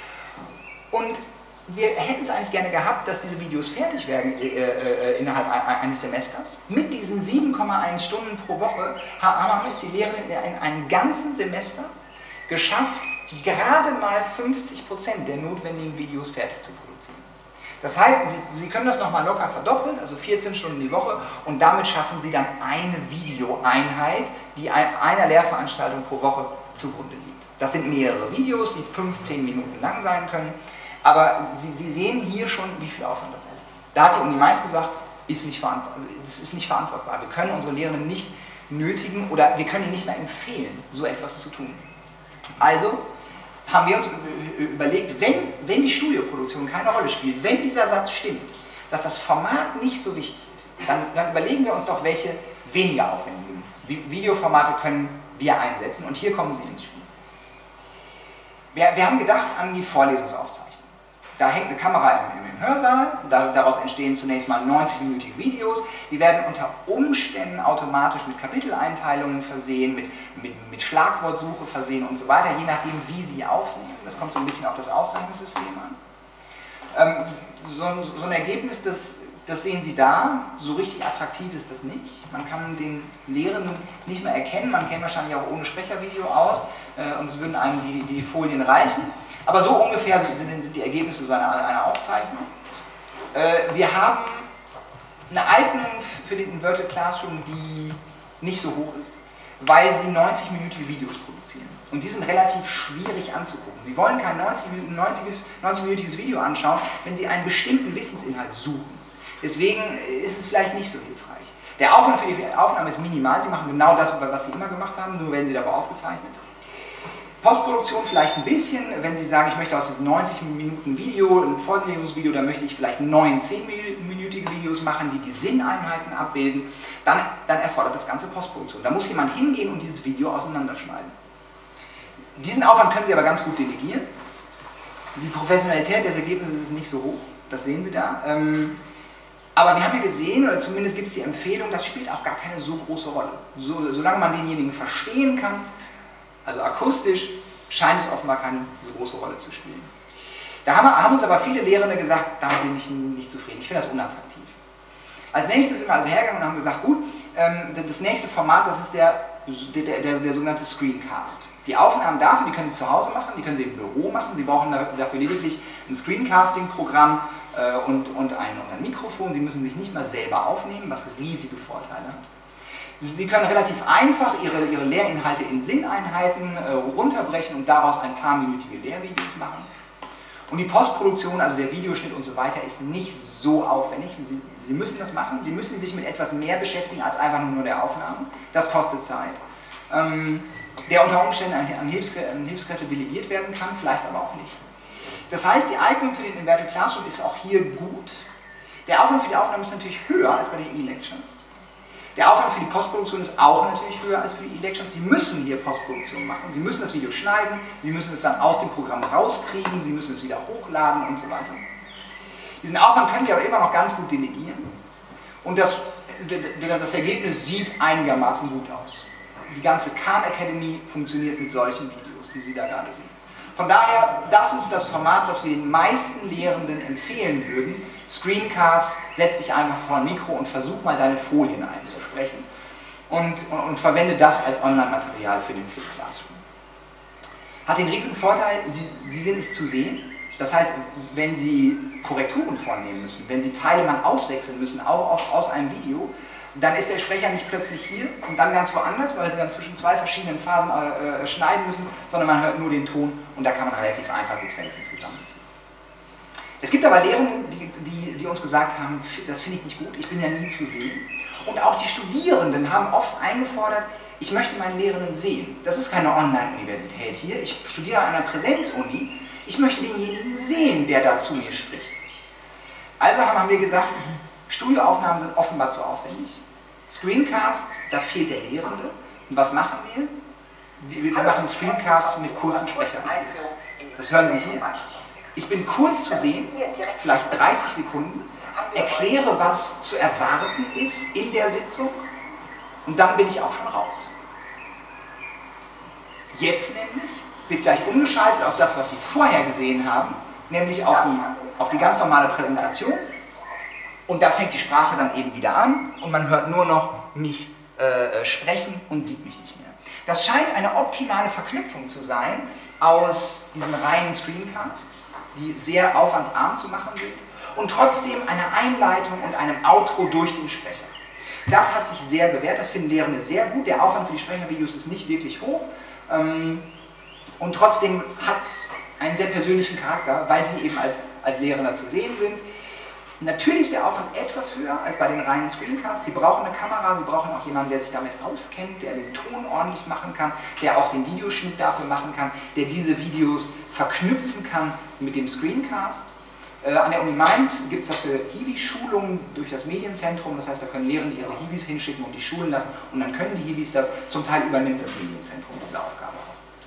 Und wir hätten es eigentlich gerne gehabt, dass diese Videos fertig werden äh, äh, innerhalb eines Semesters. Mit diesen sieben Komma eins Stunden pro Woche haben es die Lehrenden in einem ganzen Semester geschafft, gerade mal fünfzig Prozent der notwendigen Videos fertig zu produzieren. Das heißt, Sie, Sie können das nochmal locker verdoppeln, also vierzehn Stunden die Woche, und damit schaffen Sie dann eine Videoeinheit, die einer Lehrveranstaltung pro Woche zugrunde liegt. Das sind mehrere Videos, die fünfzehn Minuten lang sein können. Aber Sie, Sie sehen hier schon, wie viel Aufwand das ist. Da hat die Uni Mainz gesagt, ist nicht das ist nicht verantwortbar. Wir können unsere Lehrenden nicht nötigen oder wir können ihnen nicht mehr empfehlen, so etwas zu tun. Also haben wir uns überlegt, wenn, wenn die Studioproduktion keine Rolle spielt, wenn dieser Satz stimmt, dass das Format nicht so wichtig ist, dann, dann überlegen wir uns doch, welche weniger aufwendigen Videoformate können wir einsetzen. Und hier kommen sie ins Spiel. Wir, wir haben gedacht an die Vorlesungsaufzeichnung. Da hängt eine Kamera im, im Hörsaal, da, daraus entstehen zunächst mal neunzig-minütige Videos, die werden unter Umständen automatisch mit Kapiteleinteilungen versehen, mit, mit, mit Schlagwortsuche versehen und so weiter, je nachdem wie sie aufnehmen. Das kommt so ein bisschen auf das Aufzeichnungssystem an. Ähm, so, so ein Ergebnis, das, das sehen Sie da, so richtig attraktiv ist das nicht. Man kann den Lehrenden nicht mehr erkennen, man kennt wahrscheinlich auch ohne Sprechervideo aus äh, und es würden einem die, die Folien reichen. Aber so ungefähr sind, sind die Ergebnisse so einer, einer Aufzeichnung. Äh, wir haben eine Eignung für den Inverted Classroom, die nicht so hoch ist, weil sie neunzig-minütige Videos produzieren. Und die sind relativ schwierig anzugucken. Sie wollen kein neunzig-minütiges Video anschauen, wenn Sie einen bestimmten Wissensinhalt suchen. Deswegen ist es vielleicht nicht so hilfreich. Der Aufwand für die Aufnahme ist minimal. Sie machen genau das, was Sie immer gemacht haben, nur werden Sie dabei aufgezeichnet. Postproduktion vielleicht ein bisschen, wenn Sie sagen, ich möchte aus diesem neunzig Minuten Video, ein Vorlesungsvideo, da möchte ich vielleicht neun zehn-minütige Videos machen, die die Sinneinheiten abbilden, dann, dann erfordert das Ganze Postproduktion. Da muss jemand hingehen und dieses Video auseinanderschneiden. Diesen Aufwand können Sie aber ganz gut delegieren. Die Professionalität des Ergebnisses ist nicht so hoch, das sehen Sie da. Aber wir haben ja gesehen, oder zumindest gibt es die Empfehlung, das spielt auch gar keine so große Rolle. So, solange man denjenigen verstehen kann, also akustisch, scheint es offenbar keine so große Rolle zu spielen. Da haben, haben uns aber viele Lehrende gesagt, damit bin ich nicht zufrieden, ich finde das unattraktiv. Als nächstes sind wir also hergegangen und haben gesagt, gut, ähm, das nächste Format, das ist der, der, der, der sogenannte Screencast. Die Aufnahmen dafür, die können Sie zu Hause machen, die können Sie im Büro machen, Sie brauchen dafür lediglich ein Screencasting-Programm äh, und, und, ein, und ein Mikrofon. Sie müssen sich nicht mal selber aufnehmen, was riesige Vorteile hat. Sie können relativ einfach Ihre, Ihre Lehrinhalte in Sinneinheiten äh, runterbrechen und daraus ein paar minütige Lehrvideos machen. Und die Postproduktion, also der Videoschnitt und so weiter, ist nicht so aufwendig. Sie, Sie müssen das machen, Sie müssen sich mit etwas mehr beschäftigen als einfach nur der Aufnahmen. Das kostet Zeit, ähm, der unter Umständen an, an, Hilfskrä an Hilfskräfte delegiert werden kann, vielleicht aber auch nicht. Das heißt, die Eignung für den Inverted Classroom ist auch hier gut. Der Aufwand für die Aufnahmen ist natürlich höher als bei den E-Lectures. Der Aufwand für die Postproduktion ist auch natürlich höher als für die E-Lectures. Sie müssen hier Postproduktion machen. Sie müssen das Video schneiden, Sie müssen es dann aus dem Programm rauskriegen, Sie müssen es wieder hochladen und so weiter. Diesen Aufwand können Sie aber immer noch ganz gut delegieren. Und das, das Ergebnis sieht einigermaßen gut aus. Die ganze Khan Academy funktioniert mit solchen Videos, die Sie da gerade sehen. Von daher, das ist das Format, was wir den meisten Lehrenden empfehlen würden. Screencast, setz dich einfach vor ein Mikro und versuch mal deine Folien einzusprechen und, und, und verwende das als Online-Material für den Flip Classroom. Hat den riesen Vorteil, Sie, Sie sind nicht zu sehen. Das heißt, wenn Sie Korrekturen vornehmen müssen, wenn Sie Teile mal auswechseln müssen, auch auf, aus einem Video, dann ist der Sprecher nicht plötzlich hier und dann ganz woanders, weil Sie dann zwischen zwei verschiedenen Phasen äh, schneiden müssen, sondern man hört nur den Ton und da kann man relativ einfach Sequenzen zusammenfügen. Es gibt aber Lehrende, die, die, die uns gesagt haben, das finde ich nicht gut, ich bin ja nie zu sehen. Und auch die Studierenden haben oft eingefordert, ich möchte meinen Lehrenden sehen. Das ist keine Online-Universität hier, ich studiere an einer Präsenzuni, ich möchte denjenigen sehen, der da zu mir spricht. Also haben wir gesagt, Studioaufnahmen sind offenbar zu aufwendig. Screencasts, da fehlt der Lehrende. Und was machen wir? Wir, wir machen Screencasts mit kurzen Sprechervideos. Das hören Sie hier. Ich bin kurz zu sehen, vielleicht dreißig Sekunden, erkläre, was zu erwarten ist in der Sitzung und dann bin ich auch schon raus. Jetzt nämlich wird gleich umgeschaltet auf das, was Sie vorher gesehen haben, nämlich auf die, auf die ganz normale Präsentation. Und da fängt die Sprache dann eben wieder an und man hört nur noch mich äh, sprechen und sieht mich nicht mehr. Das scheint eine optimale Verknüpfung zu sein aus diesen reinen Screencasts, die sehr aufwandsarm zu machen sind, und trotzdem einer Einleitung und einem Outro durch den Sprecher. Das hat sich sehr bewährt, das finden Lehrende sehr gut. Der Aufwand für die Sprechervideos ist nicht wirklich hoch ähm, und trotzdem hat es einen sehr persönlichen Charakter, weil sie eben als, als Lehrender zu sehen sind. Natürlich ist der Aufwand etwas höher als bei den reinen Screencasts. Sie brauchen eine Kamera, Sie brauchen auch jemanden, der sich damit auskennt, der den Ton ordentlich machen kann, der auch den Videoschnitt dafür machen kann, der diese Videos verknüpfen kann mit dem Screencast. Äh, an der Uni Mainz gibt es dafür Hiwi-Schulungen durch das Medienzentrum, das heißt, da können Lehrende ihre Hiwis hinschicken und die schulen lassen und dann können die Hiwis das, zum Teil übernimmt das Medienzentrum diese Aufgabe auch.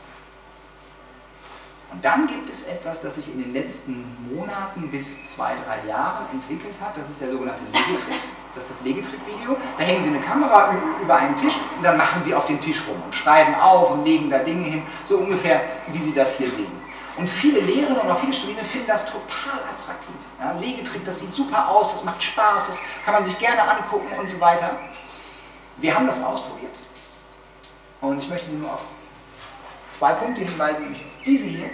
Und dann gibt es etwas, das sich in den letzten Monaten bis zwei, drei Jahren entwickelt hat. Das ist der sogenannte Legetrick. Das ist das Legetrick-Video. Da hängen Sie eine Kamera über einen Tisch und dann machen Sie auf den Tisch rum und schreiben auf und legen da Dinge hin, so ungefähr wie Sie das hier sehen. Und viele Lehrende und auch viele Studierende finden das total attraktiv. Ja, Legetrick, das sieht super aus, das macht Spaß, das kann man sich gerne angucken und so weiter. Wir haben das ausprobiert. Und ich möchte Sie nur auf zwei Punkte hinweisen, nämlich auf diese hier.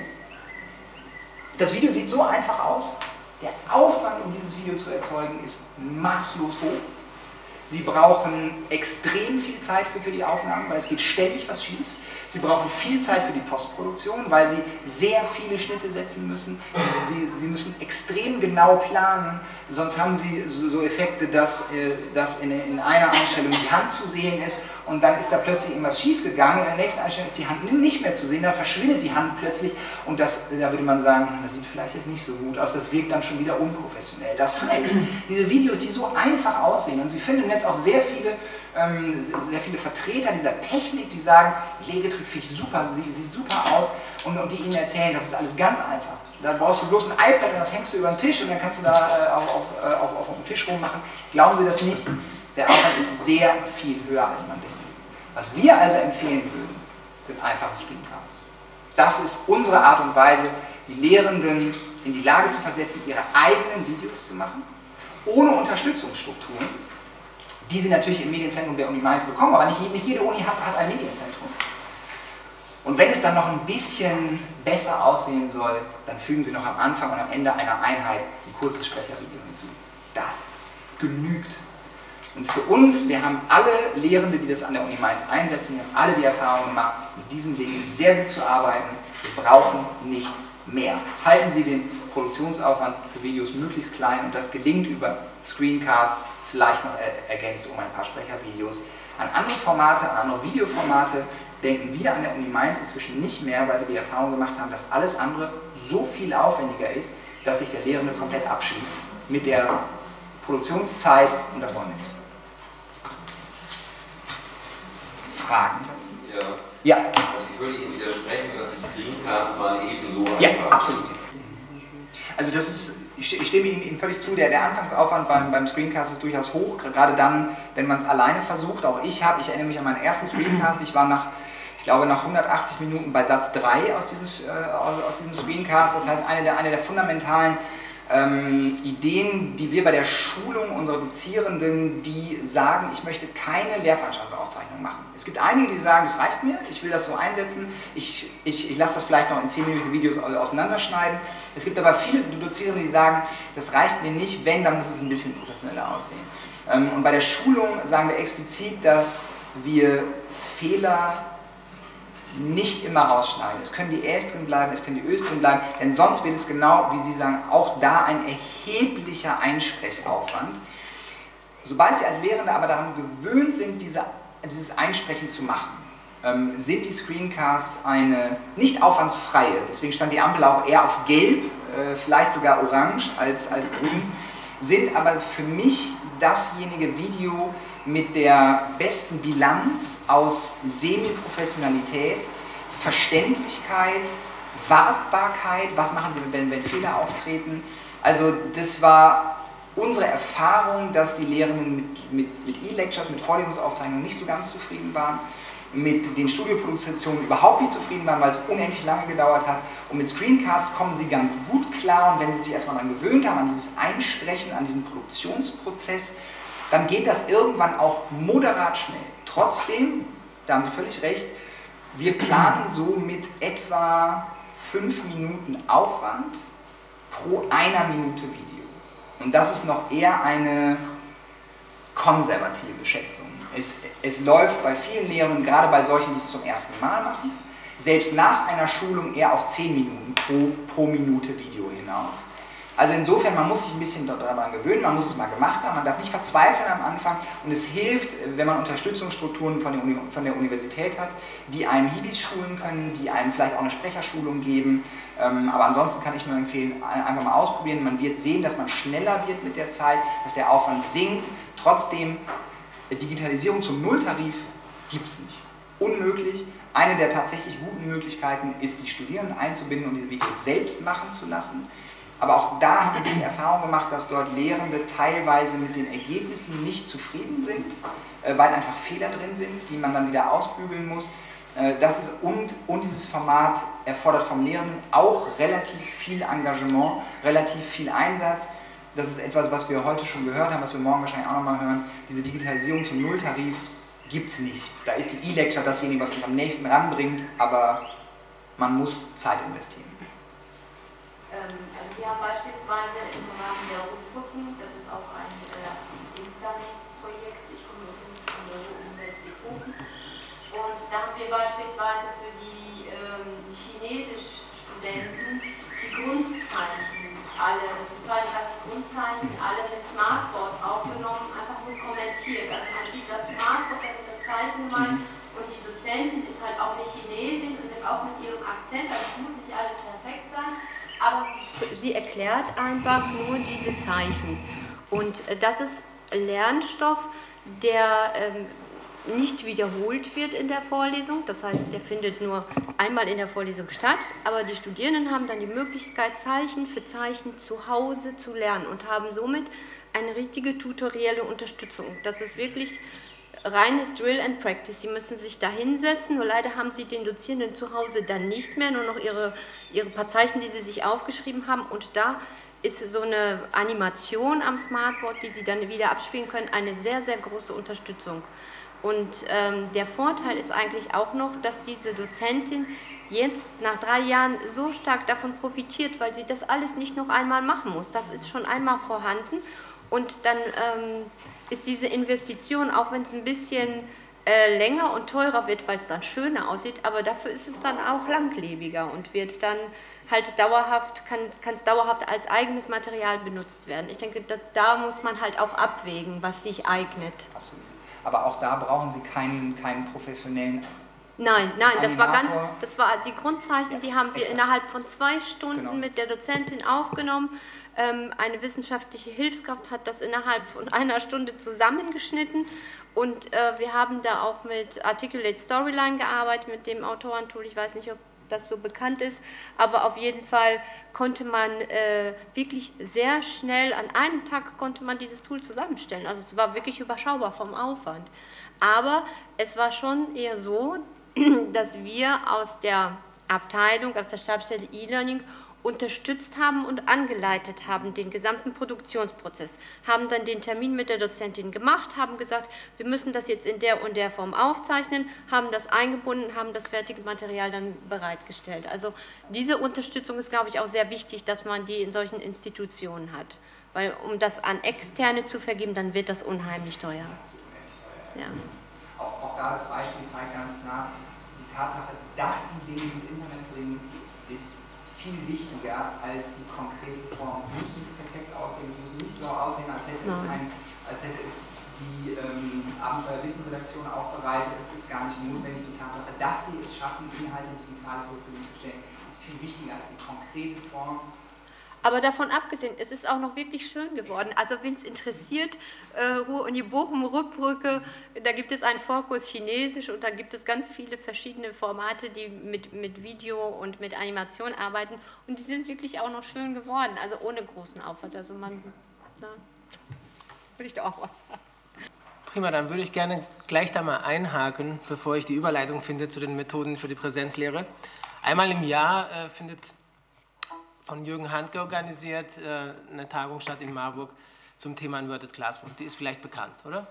Das Video sieht so einfach aus. Der Aufwand, um dieses Video zu erzeugen, ist maßlos hoch. Sie brauchen extrem viel Zeit für, für die Aufnahmen, weil es geht ständig was schief. Sie brauchen viel Zeit für die Postproduktion, weil Sie sehr viele Schnitte setzen müssen. Sie, Sie müssen extrem genau planen, sonst haben Sie so, so Effekte, dass, äh, dass in, in einer Einstellung die Hand zu sehen ist und dann ist da plötzlich irgendwas schief gegangen. In der nächsten Einstellung ist die Hand nicht mehr zu sehen, dann verschwindet die Hand plötzlich und das, da würde man sagen, das sieht vielleicht jetzt nicht so gut aus, das wirkt dann schon wieder unprofessionell. Das heißt, diese Videos, die so einfach aussehen, und Sie finden jetzt auch sehr viele, ähm, sehr viele Vertreter dieser Technik, die sagen, Legetrick finde ich super, sieht, sieht super aus und, und die Ihnen erzählen, das ist alles ganz einfach. Da brauchst du bloß ein iPad und das hängst du über den Tisch und dann kannst du da äh, auf, auf, auf, auf dem Tisch rummachen. Glauben Sie das nicht? Der Aufwand ist sehr viel höher, als man denkt. Was wir also empfehlen würden, sind einfache Screencasts. Das ist unsere Art und Weise, die Lehrenden in die Lage zu versetzen, ihre eigenen Videos zu machen, ohne Unterstützungsstrukturen, die sie natürlich im Medienzentrum der Uni Mainz bekommen, aber nicht, nicht jede Uni hat, hat ein Medienzentrum. Und wenn es dann noch ein bisschen besser aussehen soll, dann fügen Sie noch am Anfang und am Ende einer Einheit ein kurzes Sprechervideo hinzu. Das genügt. Und für uns, wir haben alle Lehrende, die das an der Uni Mainz einsetzen, wir haben alle die Erfahrung gemacht, mit diesen Dingen sehr gut zu arbeiten. Wir brauchen nicht mehr. Halten Sie den Produktionsaufwand für Videos möglichst klein und das gelingt über Screencasts, vielleicht noch ergänzt um ein paar Sprechervideos. An andere Formate, an andere Videoformate denken wir an der Uni Mainz inzwischen nicht mehr, weil wir die Erfahrung gemacht haben, dass alles andere so viel aufwendiger ist, dass sich der Lehrende komplett abschließt mit der Produktionszeit und das wollen wir nicht. Fragen dazu? Ja. Ja. Also ich würde Ihnen widersprechen, dass die Screencast mal ebenso Ja, einfach absolut. Also das ist, ich stimme Ihnen, Ihnen völlig zu, der, der Anfangsaufwand beim, beim Screencast ist durchaus hoch, gerade dann, wenn man es alleine versucht. Auch ich habe, ich erinnere mich an meinen ersten Screencast, ich war nach, ich glaube, nach hundertachtzig Minuten bei Satz drei aus diesem, äh, aus, aus diesem Screencast. Das heißt, eine der, eine der fundamentalen ähm, Ideen, die wir bei der Schulung unserer Dozierenden, die sagen, ich möchte keine Lehrveranstaltungsaufzeichnung machen. Es gibt einige, die sagen, das reicht mir, ich will das so einsetzen, ich, ich, ich lasse das vielleicht noch in zehnminütige Videos auseinanderschneiden. Es gibt aber viele Dozierende, die sagen, das reicht mir nicht, wenn, dann muss es ein bisschen professioneller aussehen. Ähm, und bei der Schulung sagen wir explizit, dass wir Fehler nicht immer rausschneiden. Es können die Äs drin bleiben, es können die Ös drin bleiben, denn sonst wird es genau, wie Sie sagen, auch da ein erheblicher Einsprechaufwand. Sobald Sie als Lehrende aber daran gewöhnt sind, diese, dieses Einsprechen zu machen, ähm, sind die Screencasts eine nicht aufwandsfreie, deswegen stand die Ampel auch eher auf gelb, äh, vielleicht sogar orange als, als grün, sind aber für mich dasjenige Video mit der besten Bilanz aus Semi-Professionalität, Verständlichkeit, Wartbarkeit, was machen Sie, wenn, wenn Fehler auftreten. Also das war unsere Erfahrung, dass die Lehrenden mit, mit, mit E-Lectures, mit Vorlesungsaufzeichnungen nicht so ganz zufrieden waren, mit den Studioproduktionen überhaupt nicht zufrieden waren, weil es unendlich lange gedauert hat. Und mit Screencasts kommen sie ganz gut klar und wenn sie sich erstmal daran gewöhnt haben, an dieses Einsprechen, an diesen Produktionsprozess, dann geht das irgendwann auch moderat schnell. Trotzdem, da haben Sie völlig recht, wir planen so mit etwa fünf Minuten Aufwand pro einer Minute Video. Und das ist noch eher eine konservative Schätzung. Es, es läuft bei vielen Lehrern, gerade bei solchen, die es zum ersten Mal machen, selbst nach einer Schulung eher auf zehn Minuten pro, pro Minute Video hinaus. Also insofern, man muss sich ein bisschen daran gewöhnen, man muss es mal gemacht haben, man darf nicht verzweifeln am Anfang und es hilft, wenn man Unterstützungsstrukturen von der, Uni, von der Universität hat, die einem Hibis schulen können, die einem vielleicht auch eine Sprecherschulung geben, aber ansonsten kann ich nur empfehlen, einfach mal ausprobieren, man wird sehen, dass man schneller wird mit der Zeit, dass der Aufwand sinkt, trotzdem Digitalisierung zum Nulltarif gibt es nicht. Unmöglich. Eine der tatsächlich guten Möglichkeiten ist, die Studierenden einzubinden und diese Videos selbst machen zu lassen. Aber auch da haben wir die Erfahrung gemacht, dass dort Lehrende teilweise mit den Ergebnissen nicht zufrieden sind, weil einfach Fehler drin sind, die man dann wieder ausbügeln muss. Das ist, und, und dieses Format erfordert vom Lehrenden auch relativ viel Engagement, relativ viel Einsatz. Das ist etwas, was wir heute schon gehört haben, was wir morgen wahrscheinlich auch nochmal hören. Diese Digitalisierung zum Nulltarif gibt es nicht. Da ist die E-Lecture dasjenige, was mich am nächsten ranbringt, aber man muss Zeit investieren. Also wir haben beispielsweise im Rahmen der Rundbrücken, das ist auch ein äh, Instamis-Projekt, ich komme übrigens von der Universität Bochum, und da haben wir beispielsweise für die ähm, Chinesisch-Studenten die Grundzeichen, alle, das sind zweiunddreißig Grundzeichen, alle mit Smartboard aufgenommen, einfach nur kommentiert. Also man sieht das Smartboard, da wird das Zeichen gemalt und die Dozentin ist halt auch nicht Chinesin und ist auch mit ihrem Akzent, also es muss nicht alles perfekt sein. Aber sie, sie erklärt einfach nur diese Zeichen. Und das ist Lernstoff, der ähm, nicht wiederholt wird in der Vorlesung. Das heißt, der findet nur einmal in der Vorlesung statt. Aber die Studierenden haben dann die Möglichkeit, Zeichen für Zeichen zu Hause zu lernen und haben somit eine richtige tutorielle Unterstützung. Das ist wirklich reines Drill and Practice. Sie müssen sich da hinsetzen, nur leider haben Sie den Dozierenden zu Hause dann nicht mehr, nur noch ihre, ihre paar Zeichen, die sie sich aufgeschrieben haben. Und da ist so eine Animation am Smartboard, die Sie dann wieder abspielen können, eine sehr, sehr große Unterstützung. Und ähm, der Vorteil ist eigentlich auch noch, dass diese Dozentin jetzt nach drei Jahren so stark davon profitiert, weil sie das alles nicht noch einmal machen muss. Das ist schon einmal vorhanden und dann ähm, ist diese Investition, auch wenn es ein bisschen äh, länger und teurer wird, weil es dann schöner aussieht, aber dafür ist es dann auch langlebiger und wird dann halt dauerhaft, kann es dauerhaft als eigenes Material benutzt werden. Ich denke, da, da muss man halt auch abwägen, was sich eignet. Absolut. Aber auch da brauchen Sie keinen, keinen professionellen Nein, nein, das war ganz, Animator. das war die Grundzeichen, die haben wir exakt. innerhalb von zwei Stunden Genau. mit der Dozentin aufgenommen. Ähm, eine wissenschaftliche Hilfskraft hat das innerhalb von einer Stunde zusammengeschnitten und äh, wir haben da auch mit Articulate Storyline gearbeitet, mit dem Autorentool. Ich weiß nicht, ob das so bekannt ist, aber auf jeden Fall konnte man äh, wirklich sehr schnell, an einem Tag konnte man dieses Tool zusammenstellen. Also es war wirklich überschaubar vom Aufwand. Aber es war schon eher so, dass wir aus der Abteilung, aus der Stabsstelle E-Learning unterstützt haben und angeleitet haben, den gesamten Produktionsprozess, haben dann den Termin mit der Dozentin gemacht, haben gesagt, wir müssen das jetzt in der und der Form aufzeichnen, haben das eingebunden, haben das fertige Material dann bereitgestellt. Also diese Unterstützung ist, glaube ich, auch sehr wichtig, dass man die in solchen Institutionen hat, weil um das an Externe zu vergeben, dann wird das unheimlich teuer. Ja. Auch, auch da das Beispiel zeigt ganz klar, die Tatsache, dass Sie Dinge ins Internet bringen, ist viel wichtiger als die konkrete Form. Es muss nicht perfekt aussehen, es muss nicht so aussehen, als hätte es, ein, als hätte es die ähm, Abenteuer-Wissen-Redaktion aufbereitet. Es ist gar nicht notwendig. Die Tatsache, dass Sie es schaffen, Inhalte digital zur Verfügung zu stellen, ist viel wichtiger als die konkrete Form. Aber davon abgesehen, es ist auch noch wirklich schön geworden. Also wenn es interessiert, äh, Ruhr-Uni Bochum-Rückbrücke, da gibt es einen Vorkurs Chinesisch und da gibt es ganz viele verschiedene Formate, die mit, mit Video und mit Animation arbeiten und die sind wirklich auch noch schön geworden, also ohne großen Aufwand. Also man, na, würde ich da auch was sagen. Prima, dann würde ich gerne gleich da mal einhaken, bevor ich die Überleitung finde zu den Methoden für die Präsenzlehre. Einmal im Jahr äh, findet von Jürgen Handke organisiert äh, eine Tagung statt in Marburg zum Thema Inverted Classroom. Die ist vielleicht bekannt, oder?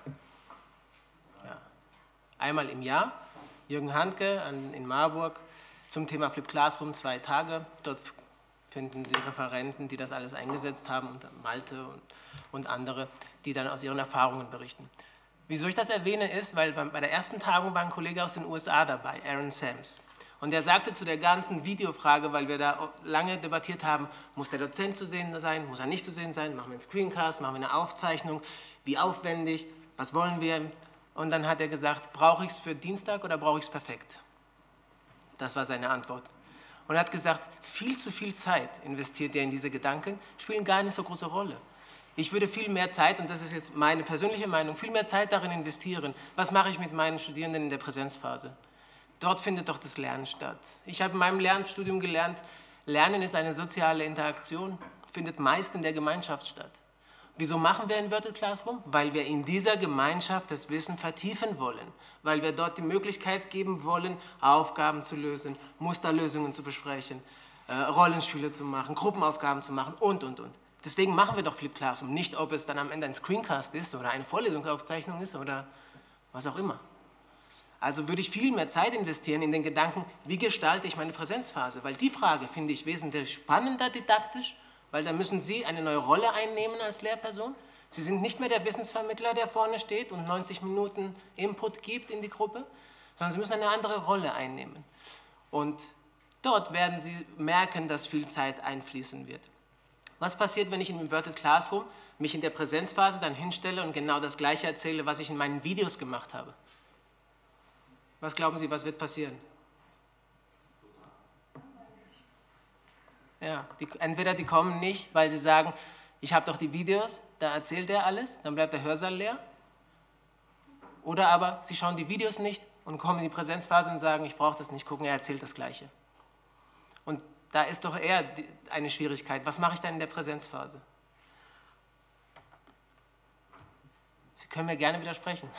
Ja. Einmal im Jahr, Jürgen Handke an, in Marburg zum Thema Flip Classroom, zwei Tage. Dort finden Sie Referenten, die das alles eingesetzt haben, und Malte und, und andere, die dann aus ihren Erfahrungen berichten. Wieso ich das erwähne, ist, weil bei der ersten Tagung war ein Kollege aus den U S A dabei, Aaron Sams. Und er sagte zu der ganzen Videofrage, weil wir da lange debattiert haben, muss der Dozent zu sehen sein, muss er nicht zu sehen sein, machen wir einen Screencast, machen wir eine Aufzeichnung, wie aufwendig, was wollen wir? Und dann hat er gesagt, brauche ich es für Dienstag oder brauche ich es perfekt? Das war seine Antwort. Und er hat gesagt, viel zu viel Zeit investiert er in diese Gedanken, spielen gar nicht so große Rolle. Ich würde viel mehr Zeit, und das ist jetzt meine persönliche Meinung, viel mehr Zeit darin investieren. Was mache ich mit meinen Studierenden in der Präsenzphase? Dort findet doch das Lernen statt. Ich habe in meinem Lernstudium gelernt, Lernen ist eine soziale Interaktion, findet meist in der Gemeinschaft statt. Wieso machen wir Inverted Classroom? Weil wir in dieser Gemeinschaft das Wissen vertiefen wollen, weil wir dort die Möglichkeit geben wollen, Aufgaben zu lösen, Musterlösungen zu besprechen, äh, Rollenspiele zu machen, Gruppenaufgaben zu machen und, und, und. Deswegen machen wir doch Flip Classroom, nicht ob es dann am Ende ein Screencast ist oder eine Vorlesungsaufzeichnung ist oder was auch immer. Also würde ich viel mehr Zeit investieren in den Gedanken, wie gestalte ich meine Präsenzphase? Weil die Frage finde ich wesentlich spannender didaktisch, weil da müssen Sie eine neue Rolle einnehmen als Lehrperson. Sie sind nicht mehr der Wissensvermittler, der vorne steht und neunzig Minuten Input gibt in die Gruppe, sondern Sie müssen eine andere Rolle einnehmen. Und dort werden Sie merken, dass viel Zeit einfließen wird. Was passiert, wenn ich im Inverted Classroom mich in der Präsenzphase dann hinstelle und genau das Gleiche erzähle, was ich in meinen Videos gemacht habe? Was glauben Sie, was wird passieren? Ja, die, entweder die kommen nicht, weil sie sagen, ich habe doch die Videos, da erzählt er alles, dann bleibt der Hörsaal leer. Oder aber sie schauen die Videos nicht und kommen in die Präsenzphase und sagen, ich brauche das nicht gucken, er erzählt das Gleiche. Und da ist doch eher die, eine Schwierigkeit. Was mache ich dann in der Präsenzphase? Sie können mir gerne widersprechen.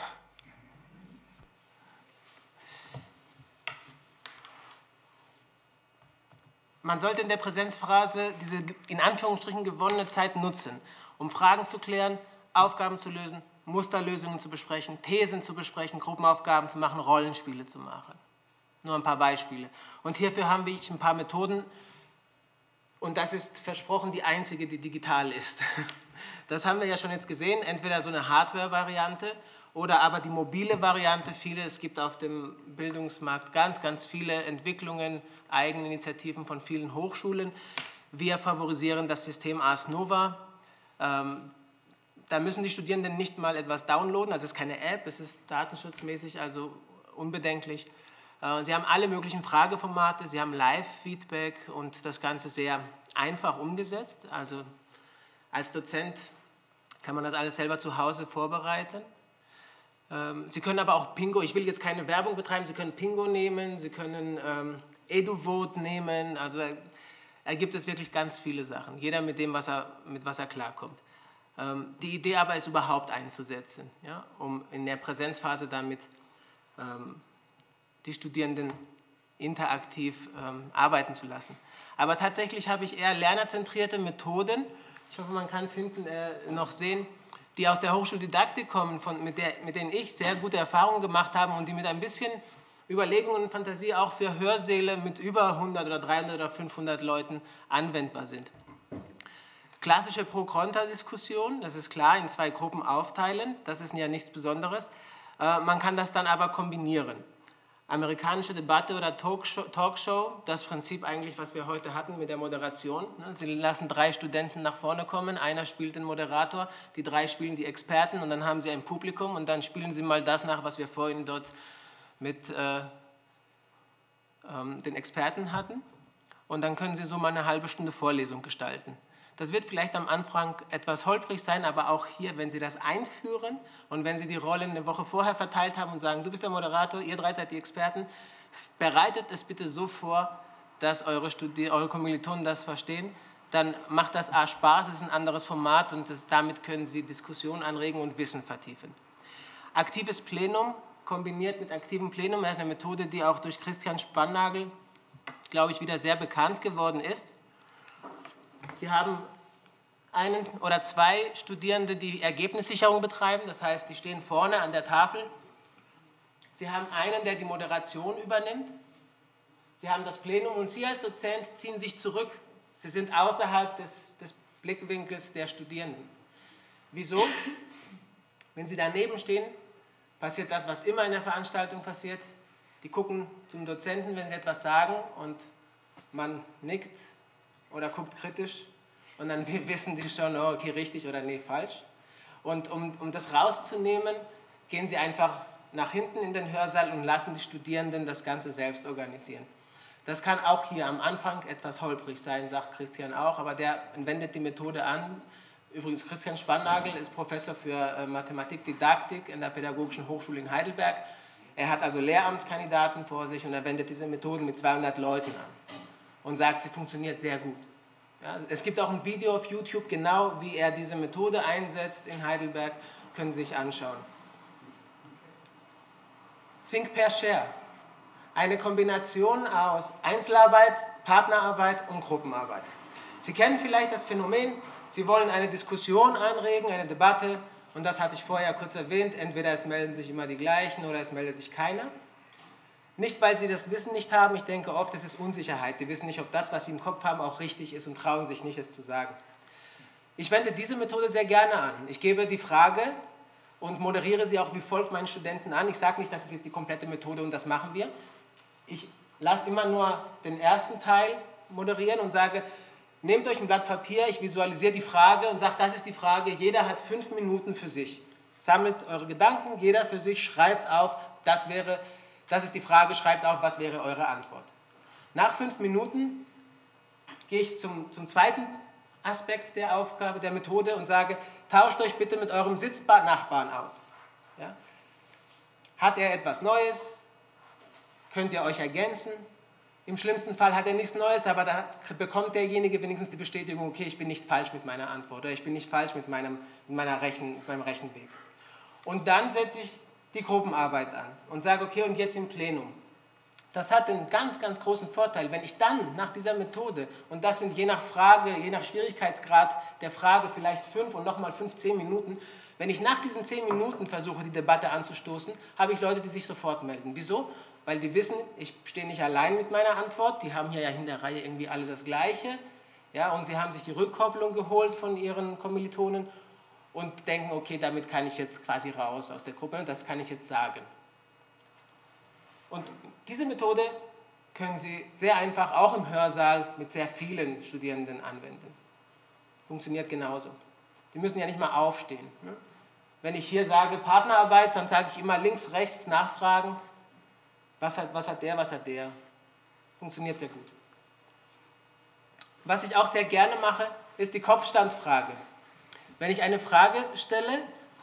Man sollte in der Präsenzphase diese in Anführungsstrichen gewonnene Zeit nutzen, um Fragen zu klären, Aufgaben zu lösen, Musterlösungen zu besprechen, Thesen zu besprechen, Gruppenaufgaben zu machen, Rollenspiele zu machen. Nur ein paar Beispiele. Und hierfür haben wir ein paar Methoden und das ist versprochen die einzige, die digital ist. Das haben wir ja schon jetzt gesehen, entweder so eine Hardware-Variante oder aber die mobile Variante. Viele, es gibt auf dem Bildungsmarkt ganz, ganz viele Entwicklungen, Eigeninitiativen von vielen Hochschulen. Wir favorisieren das System Ars Nova. Ähm, da müssen die Studierenden nicht mal etwas downloaden, also es ist keine App, es ist datenschutzmäßig, also unbedenklich. Äh, Sie haben alle möglichen Frageformate, Sie haben Live-Feedback und das Ganze sehr einfach umgesetzt. Also als Dozent kann man das alles selber zu Hause vorbereiten. Ähm, Sie können aber auch Pingo, ich will jetzt keine Werbung betreiben, Sie können Pingo nehmen, Sie können ähm, EduVote nehmen, also da gibt es wirklich ganz viele Sachen, jeder mit dem, was er, mit was er klarkommt. Ähm, die Idee aber ist überhaupt einzusetzen, ja, um in der Präsenzphase damit ähm, die Studierenden interaktiv ähm, arbeiten zu lassen. Aber tatsächlich habe ich eher lernerzentrierte Methoden, ich hoffe, man kann es hinten äh, noch sehen, die aus der Hochschuldidaktik kommen, von, mit, der, mit denen ich sehr gute Erfahrungen gemacht habe und die mit ein bisschen Überlegungen und Fantasie auch für Hörsäle mit über hundert oder dreihundert oder fünfhundert Leuten anwendbar sind. Klassische Pro-Kontra-Diskussion, das ist klar, in zwei Gruppen aufteilen, das ist ja nichts Besonderes. Äh, man kann das dann aber kombinieren. Amerikanische Debatte oder Talkshow, Talkshow, das Prinzip eigentlich, was wir heute hatten mit der Moderation. Sie lassen drei Studenten nach vorne kommen, einer spielt den Moderator, die drei spielen die Experten und dann haben sie ein Publikum und dann spielen sie mal das nach, was wir vorhin dort mit äh, ähm, den Experten hatten und dann können Sie so mal eine halbe Stunde Vorlesung gestalten. Das wird vielleicht am Anfang etwas holprig sein, aber auch hier, wenn Sie das einführen und wenn Sie die Rollen eine Woche vorher verteilt haben und sagen, du bist der Moderator, ihr drei seid die Experten, bereitet es bitte so vor, dass eure, Studi eure Kommilitonen das verstehen, dann macht das A Spaß, es ist ein anderes Format und das, damit können Sie Diskussionen anregen und Wissen vertiefen. Aktives Plenum kombiniert mit aktivem Plenum, das ist eine Methode, die auch durch Christian Spannagel, glaube ich, wieder sehr bekannt geworden ist. Sie haben einen oder zwei Studierende, die Ergebnissicherung betreiben, das heißt, die stehen vorne an der Tafel. Sie haben einen, der die Moderation übernimmt. Sie haben das Plenum und Sie als Dozent ziehen sich zurück. Sie sind außerhalb des, des Blickwinkels der Studierenden. Wieso? Wenn Sie daneben stehen, passiert das, was immer in der Veranstaltung passiert. Die gucken zum Dozenten, wenn sie etwas sagen und man nickt oder guckt kritisch und dann wissen die schon, oh, okay, richtig oder nee, falsch. Und um, um das rauszunehmen, gehen sie einfach nach hinten in den Hörsaal und lassen die Studierenden das Ganze selbst organisieren. Das kann auch hier am Anfang etwas holprig sein, sagt Christian auch, aber der wendet die Methode an. Übrigens, Christian Spannagel ist Professor für Mathematik, Didaktik in der Pädagogischen Hochschule in Heidelberg. Er hat also Lehramtskandidaten vor sich und er wendet diese Methoden mit zweihundert Leuten an und sagt, sie funktioniert sehr gut. Ja, es gibt auch ein Video auf YouTube, genau wie er diese Methode einsetzt in Heidelberg, können Sie sich anschauen. Think, Pair, Share. Eine Kombination aus Einzelarbeit, Partnerarbeit und Gruppenarbeit. Sie kennen vielleicht das Phänomen, Sie wollen eine Diskussion anregen, eine Debatte, und das hatte ich vorher kurz erwähnt, entweder es melden sich immer die gleichen oder es meldet sich keiner. Nicht, weil sie das Wissen nicht haben, ich denke oft, es ist Unsicherheit. Die wissen nicht, ob das, was sie im Kopf haben, auch richtig ist und trauen sich nicht, es zu sagen. Ich wende diese Methode sehr gerne an. Ich gebe die Frage und moderiere sie auch wie folgt meinen Studenten an. Ich sage nicht, das ist jetzt die komplette Methode und das machen wir. Ich lasse immer nur den ersten Teil moderieren und sage, nehmt euch ein Blatt Papier, ich visualisiere die Frage und sage, das ist die Frage, jeder hat fünf Minuten für sich. Sammelt eure Gedanken, jeder für sich, schreibt auf, das wäre, das ist die Frage, schreibt auf, was wäre eure Antwort. Nach fünf Minuten gehe ich zum, zum zweiten Aspekt der Aufgabe, der Methode und sage, tauscht euch bitte mit eurem Sitznachbarn aus. Ja? Hat er etwas Neues? Könnt ihr euch ergänzen? Im schlimmsten Fall hat er nichts Neues, aber da bekommt derjenige wenigstens die Bestätigung, okay, ich bin nicht falsch mit meiner Antwort oder ich bin nicht falsch mit meinem, mit meiner Rechen, mit meinem Rechenweg. Und dann setze ich die Gruppenarbeit an und sage, okay, und jetzt im Plenum. Das hat einen ganz, ganz großen Vorteil, wenn ich dann nach dieser Methode, und das sind je nach Frage, je nach Schwierigkeitsgrad der Frage vielleicht fünf und nochmal fünf, zehn Minuten, wenn ich nach diesen zehn Minuten versuche, die Debatte anzustoßen, habe ich Leute, die sich sofort melden. Wieso? Weil die wissen, ich stehe nicht allein mit meiner Antwort, die haben hier ja in der Reihe irgendwie alle das Gleiche, ja, und sie haben sich die Rückkopplung geholt von ihren Kommilitonen und denken, okay, damit kann ich jetzt quasi raus aus der Gruppe, das kann ich jetzt sagen. Und diese Methode können Sie sehr einfach auch im Hörsaal mit sehr vielen Studierenden anwenden. Funktioniert genauso. Die müssen ja nicht mal aufstehen. Ne? Wenn ich hier sage Partnerarbeit, dann sage ich immer links, rechts nachfragen. Was hat, was hat der, was hat der? Funktioniert sehr gut. Was ich auch sehr gerne mache, ist die Kopfstandfrage. Wenn ich eine Frage stelle,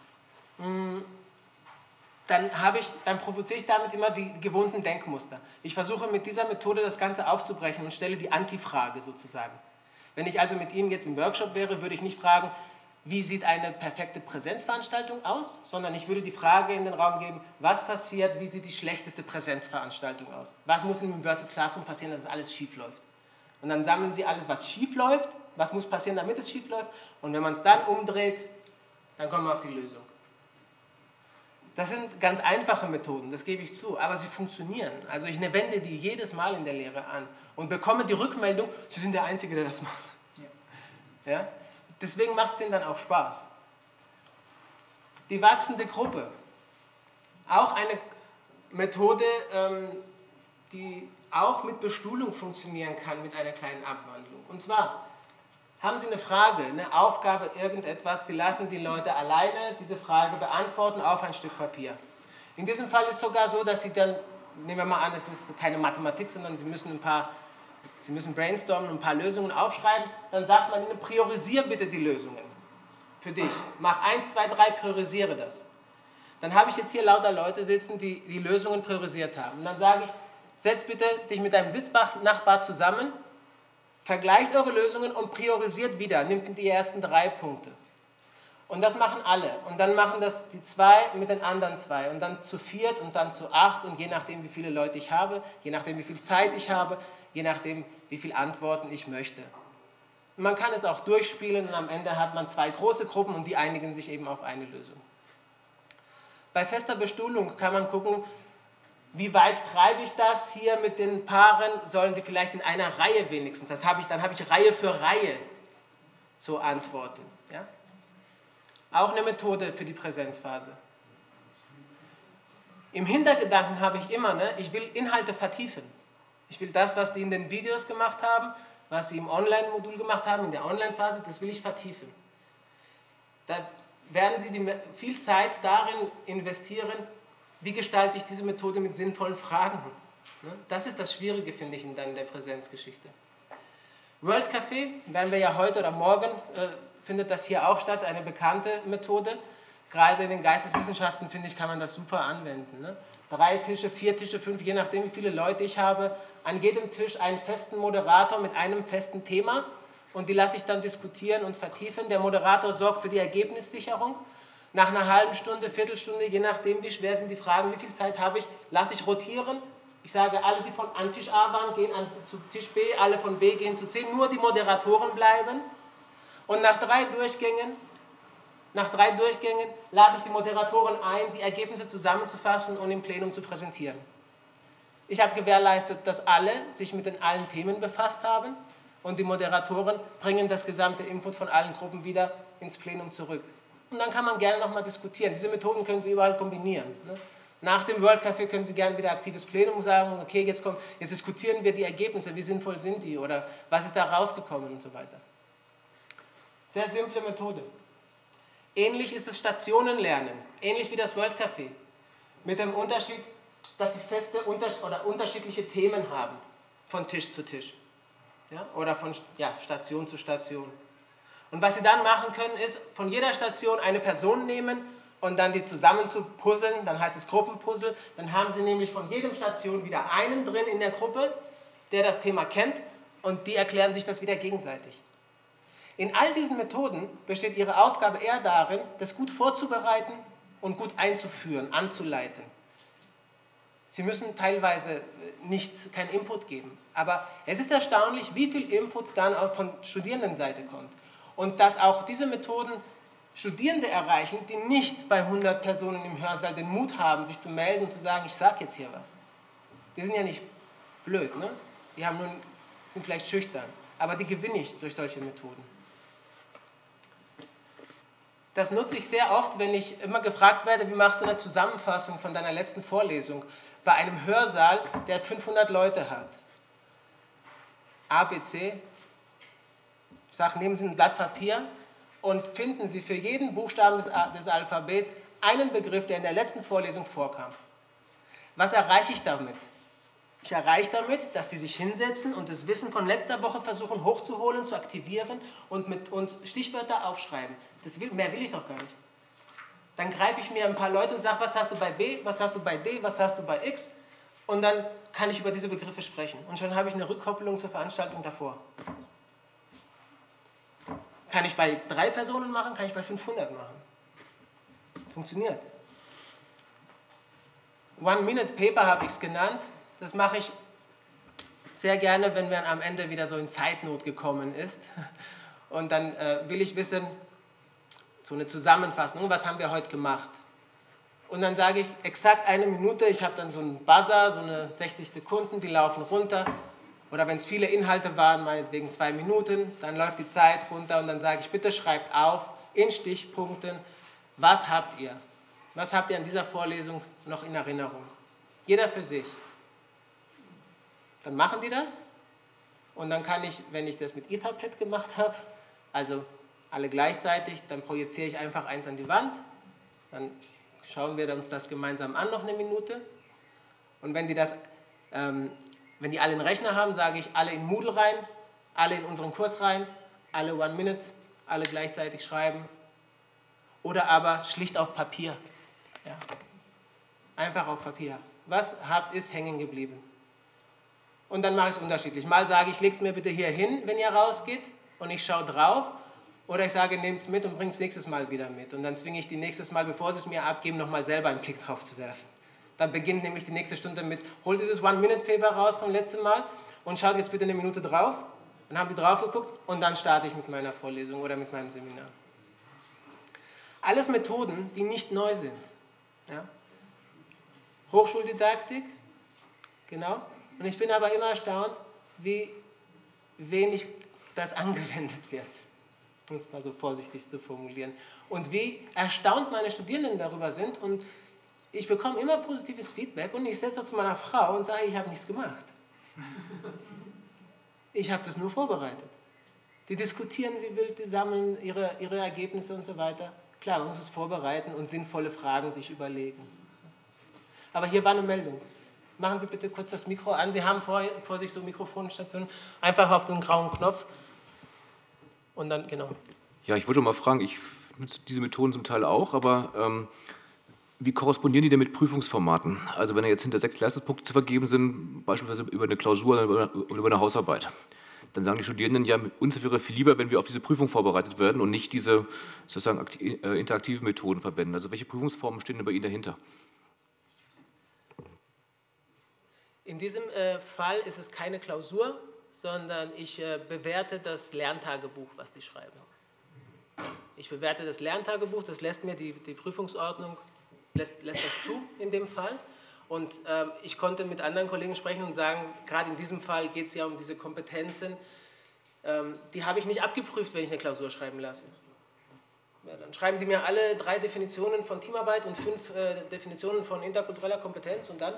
dann, habe ich, dann provoziere ich damit immer die gewohnten Denkmuster. Ich versuche mit dieser Methode das Ganze aufzubrechen und stelle die Antifrage sozusagen. Wenn ich also mit Ihnen jetzt im Workshop wäre, würde ich nicht fragen, wie sieht eine perfekte Präsenzveranstaltung aus, sondern ich würde die Frage in den Raum geben, was passiert, wie sieht die schlechteste Präsenzveranstaltung aus? Was muss im Inverted Classroom passieren, dass es alles schief läuft? Und dann sammeln Sie alles, was schief läuft, was muss passieren, damit es schief läuft, und wenn man es dann umdreht, dann kommen wir auf die Lösung. Das sind ganz einfache Methoden, das gebe ich zu, aber sie funktionieren. Also ich wende die jedes Mal in der Lehre an und bekomme die Rückmeldung, Sie sind der Einzige, der das macht. Ja? Ja? Deswegen macht es denen dann auch Spaß. Die wachsende Gruppe. Auch eine Methode, ähm, die auch mit Bestuhlung funktionieren kann, mit einer kleinen Abwandlung. Und zwar haben Sie eine Frage, eine Aufgabe, irgendetwas, Sie lassen die Leute alleine diese Frage beantworten auf ein Stück Papier. In diesem Fall ist es sogar so, dass Sie dann, nehmen wir mal an, es ist keine Mathematik, sondern Sie müssen ein paar, Sie müssen brainstormen und ein paar Lösungen aufschreiben, dann sagt man Ihnen, priorisiere bitte die Lösungen für dich. Mach eins, zwei, drei, priorisiere das. Dann habe ich jetzt hier lauter Leute sitzen, die die Lösungen priorisiert haben. Und dann sage ich, setz bitte dich mit deinem Sitznachbar zusammen, vergleicht eure Lösungen und priorisiert wieder, nimmt die ersten drei Punkte. Und das machen alle. Und dann machen das die zwei mit den anderen zwei. Und dann zu viert und dann zu acht. Und je nachdem, wie viele Leute ich habe, je nachdem, wie viel Zeit ich habe, je nachdem, wie viele Antworten ich möchte. Und man kann es auch durchspielen und am Ende hat man zwei große Gruppen und die einigen sich eben auf eine Lösung. Bei fester Bestuhlung kann man gucken, wie weit treibe ich das hier mit den Paaren, sollen die vielleicht in einer Reihe wenigstens, das habe ich, dann habe ich Reihe für Reihe so Antworten. Ja? Auch eine Methode für die Präsenzphase. Im Hintergedanken habe ich immer, ne, ich will Inhalte vertiefen. Ich will das, was die in den Videos gemacht haben, was sie im Online-Modul gemacht haben, in der Online-Phase, das will ich vertiefen. Da werden Sie die, viel Zeit darin investieren, wie gestalte ich diese Methode mit sinnvollen Fragen. Das ist das Schwierige, finde ich, in der Präsenzgeschichte. World Café, werden wir ja heute oder morgen, äh, findet das hier auch statt, eine bekannte Methode. Gerade in den Geisteswissenschaften, finde ich, kann man das super anwenden. Ne? Drei Tische, vier Tische, fünf, je nachdem, wie viele Leute ich habe. An jedem Tisch einen festen Moderator mit einem festen Thema. Und die lasse ich dann diskutieren und vertiefen. Der Moderator sorgt für die Ergebnissicherung. Nach einer halben Stunde, Viertelstunde, je nachdem, wie schwer sind die Fragen, wie viel Zeit habe ich, lasse ich rotieren. Ich sage, alle, die von an Tisch A waren, gehen an, zu Tisch B, alle von B gehen zu C. Nur die Moderatoren bleiben. Und nach drei Durchgängen, nach drei Durchgängen lade ich die Moderatoren ein, die Ergebnisse zusammenzufassen und im Plenum zu präsentieren. Ich habe gewährleistet, dass alle sich mit den allen Themen befasst haben und die Moderatoren bringen das gesamte Input von allen Gruppen wieder ins Plenum zurück. Und dann kann man gerne nochmal diskutieren. Diese Methoden können Sie überall kombinieren. Ne? Nach dem World Café können Sie gerne wieder aktives Plenum sagen, okay, jetzt, kommt, jetzt diskutieren wir die Ergebnisse, wie sinnvoll sind die oder was ist da rausgekommen und so weiter. Sehr simple Methode. Ähnlich ist das Stationenlernen, ähnlich wie das World Café, mit dem Unterschied, dass Sie feste oder unterschiedliche Themen haben, von Tisch zu Tisch, ja? Oder von ja, Station zu Station. Und was Sie dann machen können, ist von jeder Station eine Person nehmen und dann die zusammen zu puzzeln, dann heißt es Gruppenpuzzle, dann haben Sie nämlich von jedem Station wieder einen drin in der Gruppe, der das Thema kennt und die erklären sich das wieder gegenseitig. In all diesen Methoden besteht Ihre Aufgabe eher darin, das gut vorzubereiten und gut einzuführen, anzuleiten. Sie müssen teilweise nicht, keinen Input geben, aber es ist erstaunlich, wie viel Input dann auch von Studierendenseite kommt. Und dass auch diese Methoden Studierende erreichen, die nicht bei hundert Personen im Hörsaal den Mut haben, sich zu melden und zu sagen, ich sage jetzt hier was. Die sind ja nicht blöd, ne? Die haben nur, sind vielleicht schüchtern, aber die gewinne ich durch solche Methoden. das nutze ich sehr oft, wenn ich immer gefragt werde, wie machst du eine Zusammenfassung von deiner letzten Vorlesung bei einem Hörsaal, der fünfhundert Leute hat. A, B, C. Ich sage, nehmen Sie ein Blatt Papier und finden Sie für jeden Buchstaben des, des Alphabets einen Begriff, der in der letzten Vorlesung vorkam. Was erreiche ich damit? Ich erreiche damit, dass die sich hinsetzen und das Wissen von letzter Woche versuchen hochzuholen, zu aktivieren und, mit, und Stichwörter aufschreiben. Das will, mehr will ich doch gar nicht. Dann greife ich mir ein paar Leute und sage, was hast du bei B, was hast du bei D, was hast du bei X? Und dann kann ich über diese Begriffe sprechen. Und schon habe ich eine Rückkopplung zur Veranstaltung davor. Kann ich bei drei Personen machen, kann ich bei fünfhundert machen. Funktioniert. One-Minute-Paper habe ich es genannt. Das mache ich sehr gerne, wenn man am Ende wieder so in Zeitnot gekommen ist. Und dann äh, will ich wissen, so eine Zusammenfassung, was haben wir heute gemacht? Und dann sage ich exakt eine Minute, ich habe dann so einen Buzzer, so eine sechzig Sekunden, die laufen runter. Oder wenn es viele Inhalte waren, meinetwegen zwei Minuten, dann läuft die Zeit runter und dann sage ich, bitte schreibt auf, in Stichpunkten, was habt ihr? Was habt ihr an dieser Vorlesung noch in Erinnerung? Jeder für sich. Dann machen die das und dann kann ich, wenn ich das mit Etherpad gemacht habe, also alle gleichzeitig, dann projiziere ich einfach eins an die Wand, dann schauen wir uns das gemeinsam an, noch eine Minute. Und wenn die, das, ähm, wenn die alle einen Rechner haben, sage ich, alle in Moodle rein, alle in unseren Kurs rein, alle One Minute, alle gleichzeitig schreiben. Oder aber schlicht auf Papier. Ja. Einfach auf Papier. Was habt, ist hängen geblieben? Und dann mache ich es unterschiedlich. Mal sage ich, legt es mir bitte hier hin, wenn ihr rausgeht, und ich schaue drauf. Oder ich sage, nehmt es mit und bringt es nächstes Mal wieder mit. Und dann zwinge ich die nächstes Mal, bevor sie es mir abgeben, nochmal selber einen Blick drauf zu werfen. Dann beginnt nämlich die nächste Stunde mit, holt dieses One-Minute-Paper raus vom letzten Mal und schaut jetzt bitte eine Minute drauf. Dann haben die drauf geguckt und dann starte ich mit meiner Vorlesung oder mit meinem Seminar. Alles Methoden, die nicht neu sind. Ja? Hochschuldidaktik, genau. Und ich bin aber immer erstaunt, wie wenig das angewendet wird. Um es mal so vorsichtig zu formulieren. Und wie erstaunt meine Studierenden darüber sind. Und ich bekomme immer positives Feedback und ich setze zu meiner Frau und sage, ich habe nichts gemacht. Ich habe das nur vorbereitet. Die diskutieren wie wild, die sammeln ihre, ihre Ergebnisse und so weiter. Klar, man muss es vorbereiten und sinnvolle Fragen sich überlegen. Aber hier war eine Meldung. Machen Sie bitte kurz das Mikro an. Sie haben vor, vor sich so Mikrofonstationen. Einfach auf den grauen Knopf. Und dann, genau. Ja, ich wollte mal fragen, ich nutze diese Methoden zum Teil auch, aber ähm, wie korrespondieren die denn mit Prüfungsformaten? Also wenn da jetzt hinter sechs Leistungspunkte zu vergeben sind, beispielsweise über eine Klausur oder über eine Hausarbeit, dann sagen die Studierenden, ja, uns wäre viel lieber, wenn wir auf diese Prüfung vorbereitet werden und nicht diese sozusagen interaktiven Methoden verwenden. Also welche Prüfungsformen stehen denn bei Ihnen dahinter? In diesem äh, Fall ist es keine Klausur, sondern ich äh, bewerte das Lerntagebuch, was die schreiben. Ich bewerte das Lerntagebuch, das lässt mir die, die Prüfungsordnung, lässt, lässt das zu in dem Fall. Und äh, ich konnte mit anderen Kollegen sprechen und sagen, gerade in diesem Fall geht es ja um diese Kompetenzen, ähm, die habe ich nicht abgeprüft, wenn ich eine Klausur schreiben lasse. Ja, dann schreiben die mir alle drei Definitionen von Teamarbeit und fünf äh, Definitionen von interkultureller Kompetenz und dann?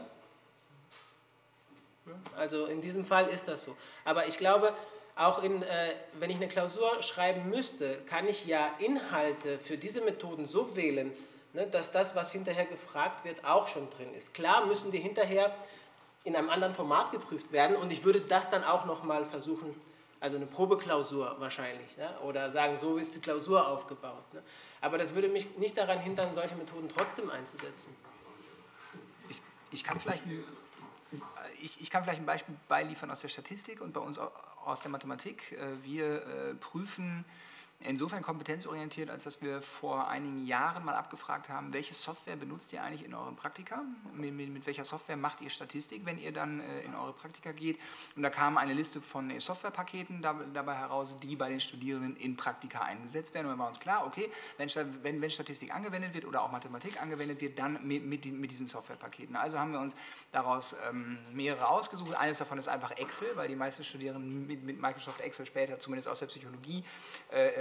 Also in diesem Fall ist das so. Aber ich glaube, auch in, äh, wenn ich eine Klausur schreiben müsste, kann ich ja Inhalte für diese Methoden so wählen, ne, dass das, was hinterher gefragt wird, auch schon drin ist. Klar müssen die hinterher in einem anderen Format geprüft werden und ich würde das dann auch nochmal versuchen, also eine Probeklausur wahrscheinlich, ne, oder sagen, so ist die Klausur aufgebaut. Ne. Aber das würde mich nicht daran hindern, solche Methoden trotzdem einzusetzen. Ich, ich kann vielleicht ein Ich, ich kann vielleicht ein Beispiel beiliefern aus der Statistik und bei uns aus der Mathematik. Wir prüfen insofern kompetenzorientiert, als dass wir vor einigen Jahren mal abgefragt haben, welche Software benutzt ihr eigentlich in euren Praktika? Mit, mit, mit welcher Software macht ihr Statistik, wenn ihr dann äh, in eure Praktika geht? Und da kam eine Liste von äh, Softwarepaketen da, dabei heraus, die bei den Studierenden in Praktika eingesetzt werden. Und dann war uns klar, okay, wenn, wenn, wenn Statistik angewendet wird oder auch Mathematik angewendet wird, dann mit, mit, mit diesen Softwarepaketen. Also haben wir uns daraus ähm, mehrere ausgesucht. Eines davon ist einfach Excel, weil die meisten Studierenden mit, mit Microsoft Excel später, zumindest aus der Psychologie, äh,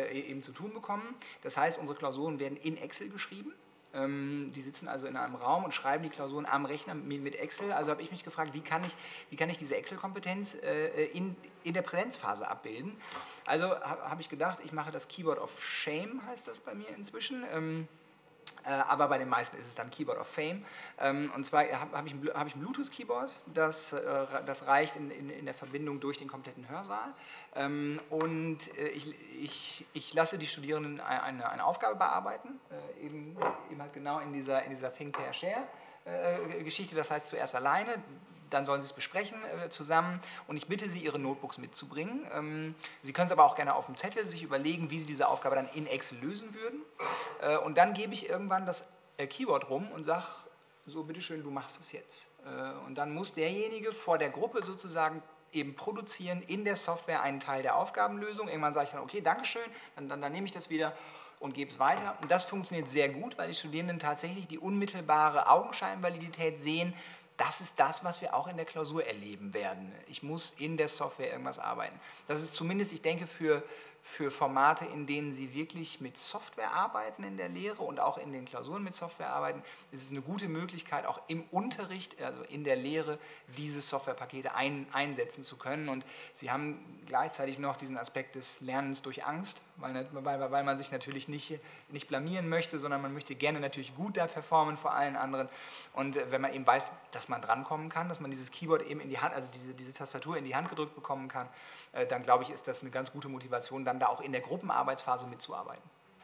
eben zu tun bekommen. Das heißt, unsere Klausuren werden in Excel geschrieben. Ähm, die sitzen also in einem Raum und schreiben die Klausuren am Rechner mit, mit Excel. Also habe ich mich gefragt, wie kann ich, wie kann ich diese Excel-Kompetenz äh, in, in der Präsenzphase abbilden. Also habe hab ich gedacht, ich mache das Keyboard of Shame, heißt das bei mir inzwischen. Ähm, Äh, aber bei den meisten ist es dann Keyboard of Fame. Ähm, und zwar habe hab ich, hab ich ein Bluetooth-Keyboard, das, äh, das reicht in, in, in der Verbindung durch den kompletten Hörsaal. Ähm, und äh, ich, ich, ich lasse die Studierenden eine, eine Aufgabe bearbeiten, äh, eben, eben halt genau in dieser, in dieser Think, Pair, Share-Geschichte. Das heißt zuerst alleine, dann sollen sie es besprechen äh, zusammen und ich bitte sie, ihre Notebooks mitzubringen. Ähm, sie können es aber auch gerne auf dem Zettel sich überlegen, wie sie diese Aufgabe dann in Excel lösen würden. Äh, und dann gebe ich irgendwann das äh, Keyboard rum und sage, so bitteschön, du machst es jetzt. Äh, und dann muss derjenige vor der Gruppe sozusagen eben produzieren in der Software einen Teil der Aufgabenlösung. Irgendwann sage ich dann, okay, Dankeschön, dann, dann, dann nehme ich das wieder und gebe es weiter. Und das funktioniert sehr gut, weil die Studierenden tatsächlich die unmittelbare Augenscheinvalidität sehen. Das ist das, was wir auch in der Klausur erleben werden. Ich muss in der Software irgendwas arbeiten. Das ist zumindest, ich denke, für, für Formate, in denen Sie wirklich mit Software arbeiten in der Lehre und auch in den Klausuren mit Software arbeiten, ist es eine gute Möglichkeit, auch im Unterricht, also in der Lehre, diese Softwarepakete ein, einsetzen zu können. Und Sie haben gleichzeitig noch diesen Aspekt des Lernens durch Angst, weil, weil, weil man sich natürlich nicht, nicht blamieren möchte, sondern man möchte gerne natürlich gut da performen vor allen anderen. Und wenn man eben weiß, dass man drankommen kann, dass man dieses Keyboard eben in die Hand, also diese, diese Tastatur in die Hand gedrückt bekommen kann, äh, dann glaube ich, ist das eine ganz gute Motivation, dann da auch in der Gruppenarbeitsphase mitzuarbeiten.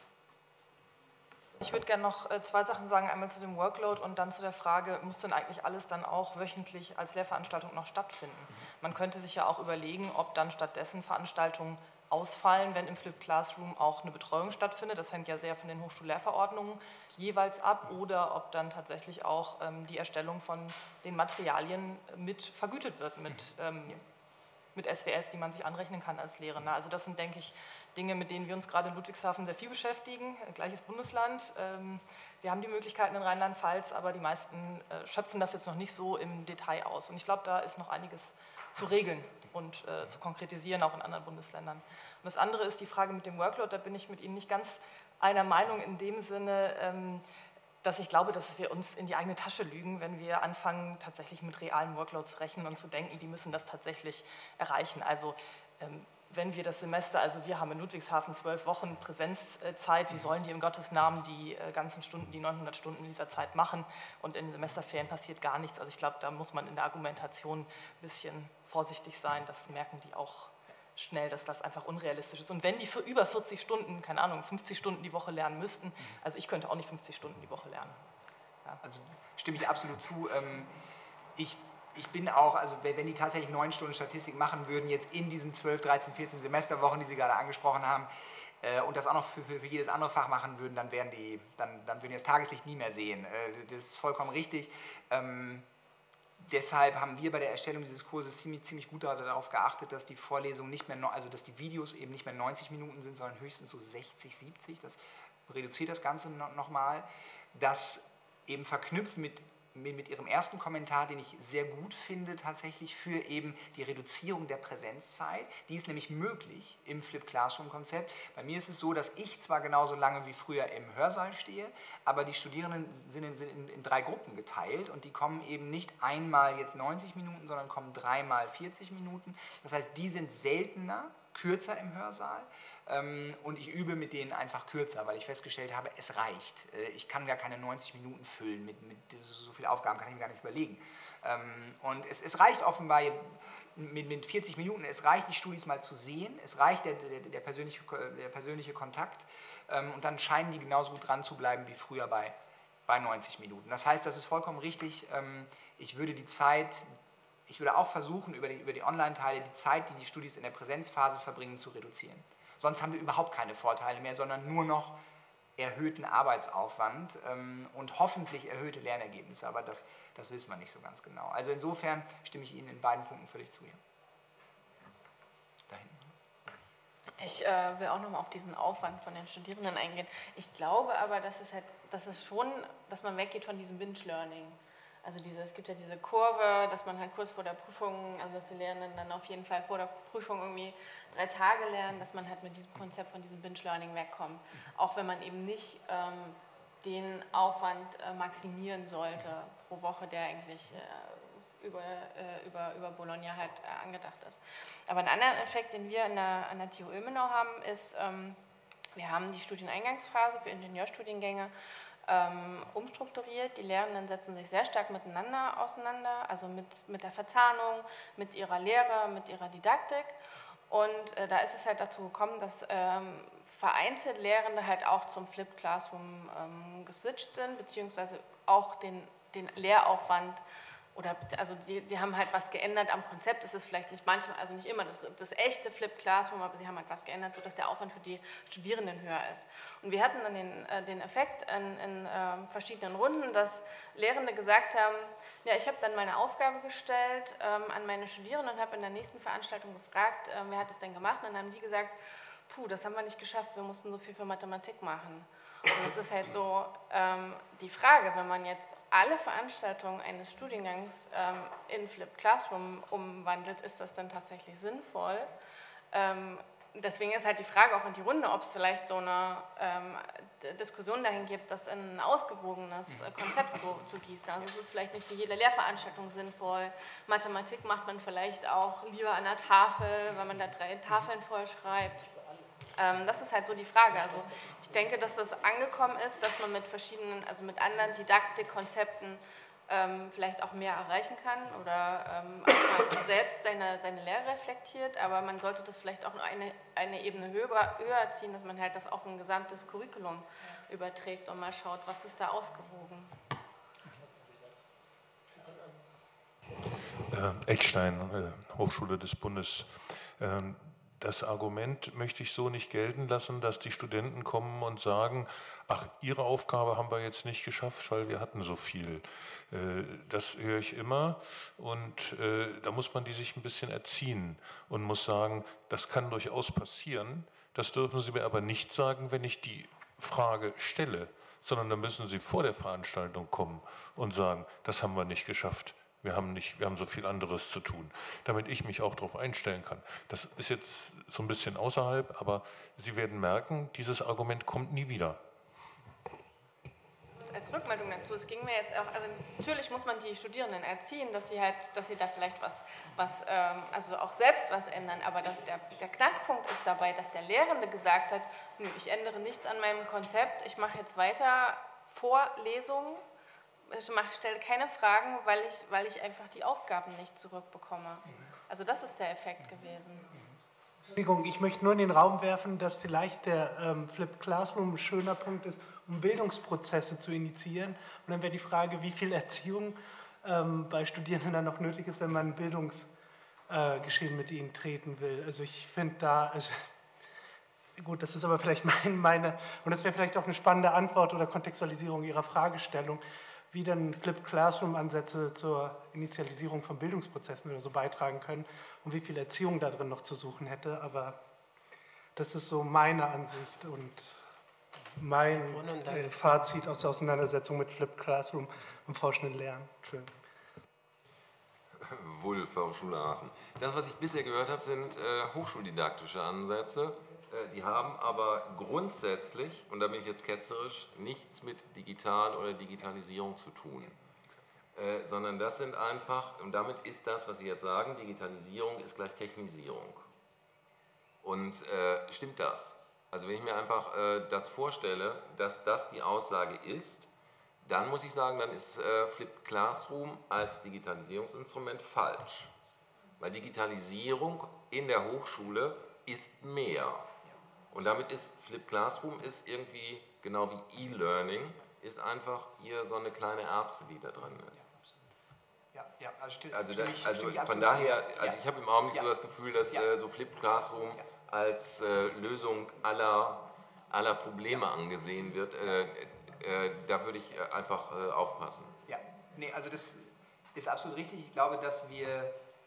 Ich würde gerne noch äh, zwei Sachen sagen, einmal zu dem Workload und dann zu der Frage, muss denn eigentlich alles dann auch wöchentlich als Lehrveranstaltung noch stattfinden? Man könnte sich ja auch überlegen, ob dann stattdessen Veranstaltungen ausfallen, wenn im Flipped Classroom auch eine Betreuung stattfindet. Das hängt ja sehr von den Hochschullehrverordnungen jeweils ab, oder ob dann tatsächlich auch ähm, die Erstellung von den Materialien mit vergütet wird, mit, ähm, mit S W S, die man sich anrechnen kann als Lehrender. Also das sind, denke ich, Dinge, mit denen wir uns gerade in Ludwigshafen sehr viel beschäftigen. Gleiches Bundesland. Ähm, wir haben die Möglichkeiten in Rheinland-Pfalz, aber die meisten äh, schöpfen das jetzt noch nicht so im Detail aus. Und ich glaube, da ist noch einiges zu regeln und äh, zu konkretisieren, auch in anderen Bundesländern. Und das andere ist die Frage mit dem Workload. Da bin ich mit Ihnen nicht ganz einer Meinung in dem Sinne, ähm, dass ich glaube, dass wir uns in die eigene Tasche lügen, wenn wir anfangen, tatsächlich mit realem Workload zu rechnen und zu denken, die müssen das tatsächlich erreichen. Also ähm, wenn wir das Semester, also wir haben in Ludwigshafen zwölf Wochen Präsenzzeit, wie sollen die im Gottes Namen die äh, ganzen Stunden, die neunhundert Stunden in dieser Zeit machen, und in den Semesterferien passiert gar nichts. Also ich glaube, da muss man in der Argumentation ein bisschen vorsichtig sein, das merken die auch schnell, dass das einfach unrealistisch ist. Und wenn die für über vierzig Stunden, keine Ahnung, fünfzig Stunden die Woche lernen müssten, also ich könnte auch nicht fünfzig Stunden die Woche lernen. Ja. Also stimme ich absolut zu. Ähm, ich Ich bin auch, also wenn die tatsächlich neun Stunden Statistik machen würden, jetzt in diesen zwölf, dreizehn, vierzehn Semesterwochen, die Sie gerade angesprochen haben, äh, und das auch noch für, für, für jedes andere Fach machen würden, dann, wären die, dann, dann würden die das Tageslicht nie mehr sehen. Äh, das ist vollkommen richtig. Ähm, deshalb haben wir bei der Erstellung dieses Kurses ziemlich, ziemlich gut darauf geachtet, dass die Vorlesungen nicht mehr, also dass die Videos eben nicht mehr neunzig Minuten sind, sondern höchstens so sechzig, siebzig. Das reduziert das Ganze nochmal. Das eben verknüpft mit mit Ihrem ersten Kommentar, den ich sehr gut finde, tatsächlich für eben die Reduzierung der Präsenzzeit. Die ist nämlich möglich im Flipped Classroom-Konzept. Bei mir ist es so, dass ich zwar genauso lange wie früher im Hörsaal stehe, aber die Studierenden sind in, sind in, in drei Gruppen geteilt und die kommen eben nicht einmal jetzt neunzig Minuten, sondern kommen dreimal vierzig Minuten. Das heißt, die sind seltener, kürzer im Hörsaal. Und ich übe mit denen einfach kürzer, weil ich festgestellt habe, es reicht. Ich kann gar keine neunzig Minuten füllen, mit, mit so vielen Aufgaben kann ich mir gar nicht überlegen. Und es, es reicht offenbar mit, mit vierzig Minuten, es reicht, die Studis mal zu sehen, es reicht der, der, der, persönliche, der persönliche Kontakt, und dann scheinen die genauso gut dran zu bleiben wie früher bei, bei neunzig Minuten. Das heißt, das ist vollkommen richtig. Ich würde die Zeit, ich würde auch versuchen, über die, über die Online-Teile die Zeit, die die Studis in der Präsenzphase verbringen, zu reduzieren. Sonst haben wir überhaupt keine Vorteile mehr, sondern nur noch erhöhten Arbeitsaufwand ähm, und hoffentlich erhöhte Lernergebnisse. Aber das, das wissen wir nicht so ganz genau. Also insofern stimme ich Ihnen in beiden Punkten völlig zu. Hier. Da hinten. Ich äh, will auch nochmal auf diesen Aufwand von den Studierenden eingehen. Ich glaube aber, dass es, halt, dass es schon, dass man weggeht von diesem Binge-Learning. Also diese, es gibt ja diese Kurve, dass man halt kurz vor der Prüfung, also dass die Lehrenden dann auf jeden Fall vor der Prüfung irgendwie drei Tage lernen, dass man halt mit diesem Konzept von diesem Binge-Learning wegkommt. Auch wenn man eben nicht ähm, den Aufwand äh, maximieren sollte pro Woche, der eigentlich äh, über, äh, über, über Bologna halt äh, angedacht ist. Aber ein anderer Effekt, den wir in der, an der T U Ilmenau haben, ist, ähm, wir haben die Studieneingangsphase für Ingenieurstudiengänge Ähm, umstrukturiert. Die Lehrenden setzen sich sehr stark miteinander auseinander, also mit, mit der Verzahnung, mit ihrer Lehre, mit ihrer Didaktik. Und äh, da ist es halt dazu gekommen, dass ähm, vereinzelt Lehrende halt auch zum Flipped Classroom ähm, geswitcht sind, beziehungsweise auch den, den Lehraufwand oder also die, die haben halt was geändert am Konzept. Das ist vielleicht nicht manchmal, also nicht immer das, das echte Flipped Classroom, aber sie haben halt was geändert, sodass der Aufwand für die Studierenden höher ist. Und wir hatten dann den, äh, den Effekt in, in äh, verschiedenen Runden, dass Lehrende gesagt haben, ja, ich habe dann meine Aufgabe gestellt ähm, an meine Studierenden und habe in der nächsten Veranstaltung gefragt, äh, wer hat das denn gemacht? Und dann haben die gesagt, puh, das haben wir nicht geschafft, wir mussten so viel für Mathematik machen. Und es ist halt so ähm, die Frage, wenn man jetzt alle Veranstaltungen eines Studiengangs ähm, in Flipped Classroom umwandelt, ist das dann tatsächlich sinnvoll? Ähm, deswegen ist halt die Frage auch in die Runde, ob es vielleicht so eine ähm, Diskussion dahin gibt, das in ein ausgewogenes äh, Konzept so zu gießen. Also es ist vielleicht nicht für jede Lehrveranstaltung sinnvoll. Mathematik macht man vielleicht auch lieber an der Tafel, wenn man da drei Tafeln voll schreibt. Ähm, das ist halt so die Frage. Also ich denke, dass das angekommen ist, dass man mit verschiedenen, also mit anderen Didaktikkonzepten ähm, vielleicht auch mehr erreichen kann oder ähm, auch mal selbst seine, seine Lehre reflektiert, aber man sollte das vielleicht auch eine, eine Ebene höher, höher ziehen, dass man halt das auf ein gesamtes Curriculum überträgt und mal schaut, was ist da ausgewogen. Äh, Eckstein, äh, Hochschule des Bundes. Ähm, Das Argument möchte ich so nicht gelten lassen, dass die Studenten kommen und sagen, ach, ihre Aufgabe haben wir jetzt nicht geschafft, weil wir hatten so viel. Das höre ich immer und da muss man die sich ein bisschen erziehen und muss sagen, das kann durchaus passieren. Das dürfen Sie mir aber nicht sagen, wenn ich die Frage stelle, sondern dann müssen Sie vor der Veranstaltung kommen und sagen, das haben wir nicht geschafft. Wir haben, nicht, wir haben so viel anderes zu tun, damit ich mich auch darauf einstellen kann. Das ist jetzt so ein bisschen außerhalb, aber Sie werden merken, dieses Argument kommt nie wieder. Als Rückmeldung dazu, es ging mir jetzt auch, also natürlich muss man die Studierenden erziehen, dass sie halt, dass sie da vielleicht was, was ähm, also auch selbst was ändern, aber dass der, der Knackpunkt ist dabei, dass der Lehrende gesagt hat, nö, ich ändere nichts an meinem Konzept, ich mache jetzt weiter Vorlesungen, ich mache, stelle keine Fragen, weil ich, weil ich einfach die Aufgaben nicht zurückbekomme. Also das ist der Effekt gewesen. Entschuldigung, ich möchte nur in den Raum werfen, dass vielleicht der ähm, Flipped Classroom ein schöner Punkt ist, um Bildungsprozesse zu initiieren. Und dann wäre die Frage, wie viel Erziehung ähm, bei Studierenden dann noch nötig ist, wenn man ein Bildungsgeschehen äh, mit ihnen treten will. Also ich finde da, also gut, das ist aber vielleicht mein, meine, und das wäre vielleicht auch eine spannende Antwort oder Kontextualisierung Ihrer Fragestellung, wie dann Flipped Classroom-Ansätze zur Initialisierung von Bildungsprozessen oder so beitragen können und wie viel Erziehung da drin noch zu suchen hätte. Aber das ist so meine Ansicht und mein äh, Fazit aus der Auseinandersetzung mit Flipped Classroom und forschenden Lernen. Schön. Wulff, Hochschule Aachen. Das, was ich bisher gehört habe, sind äh, hochschuldidaktische Ansätze. Die haben aber grundsätzlich, und da bin ich jetzt ketzerisch, nichts mit Digital oder Digitalisierung zu tun. Äh, sondern das sind einfach, und damit ist das, was Sie jetzt sagen, Digitalisierung ist gleich Technisierung. Und äh, stimmt das? Also wenn ich mir einfach äh, das vorstelle, dass das die Aussage ist, dann muss ich sagen, dann ist äh, Flipped Classroom als Digitalisierungsinstrument falsch. Weil Digitalisierung in der Hochschule ist mehr. Und damit ist Flipped Classroom ist irgendwie, genau wie E-Learning, ist einfach hier so eine kleine Erbse, die da drin ist. Ja, ja, also, still, also, da, ich, also ich von daher, also ja. ich habe im Augenblick ja. so das Gefühl, dass ja. äh, so Flipped Classroom ja. als äh, Lösung aller, aller Probleme ja. angesehen wird. Äh, äh, da würde ich äh, einfach äh, aufpassen. Ja, nee, also das ist absolut richtig. Ich glaube, dass wir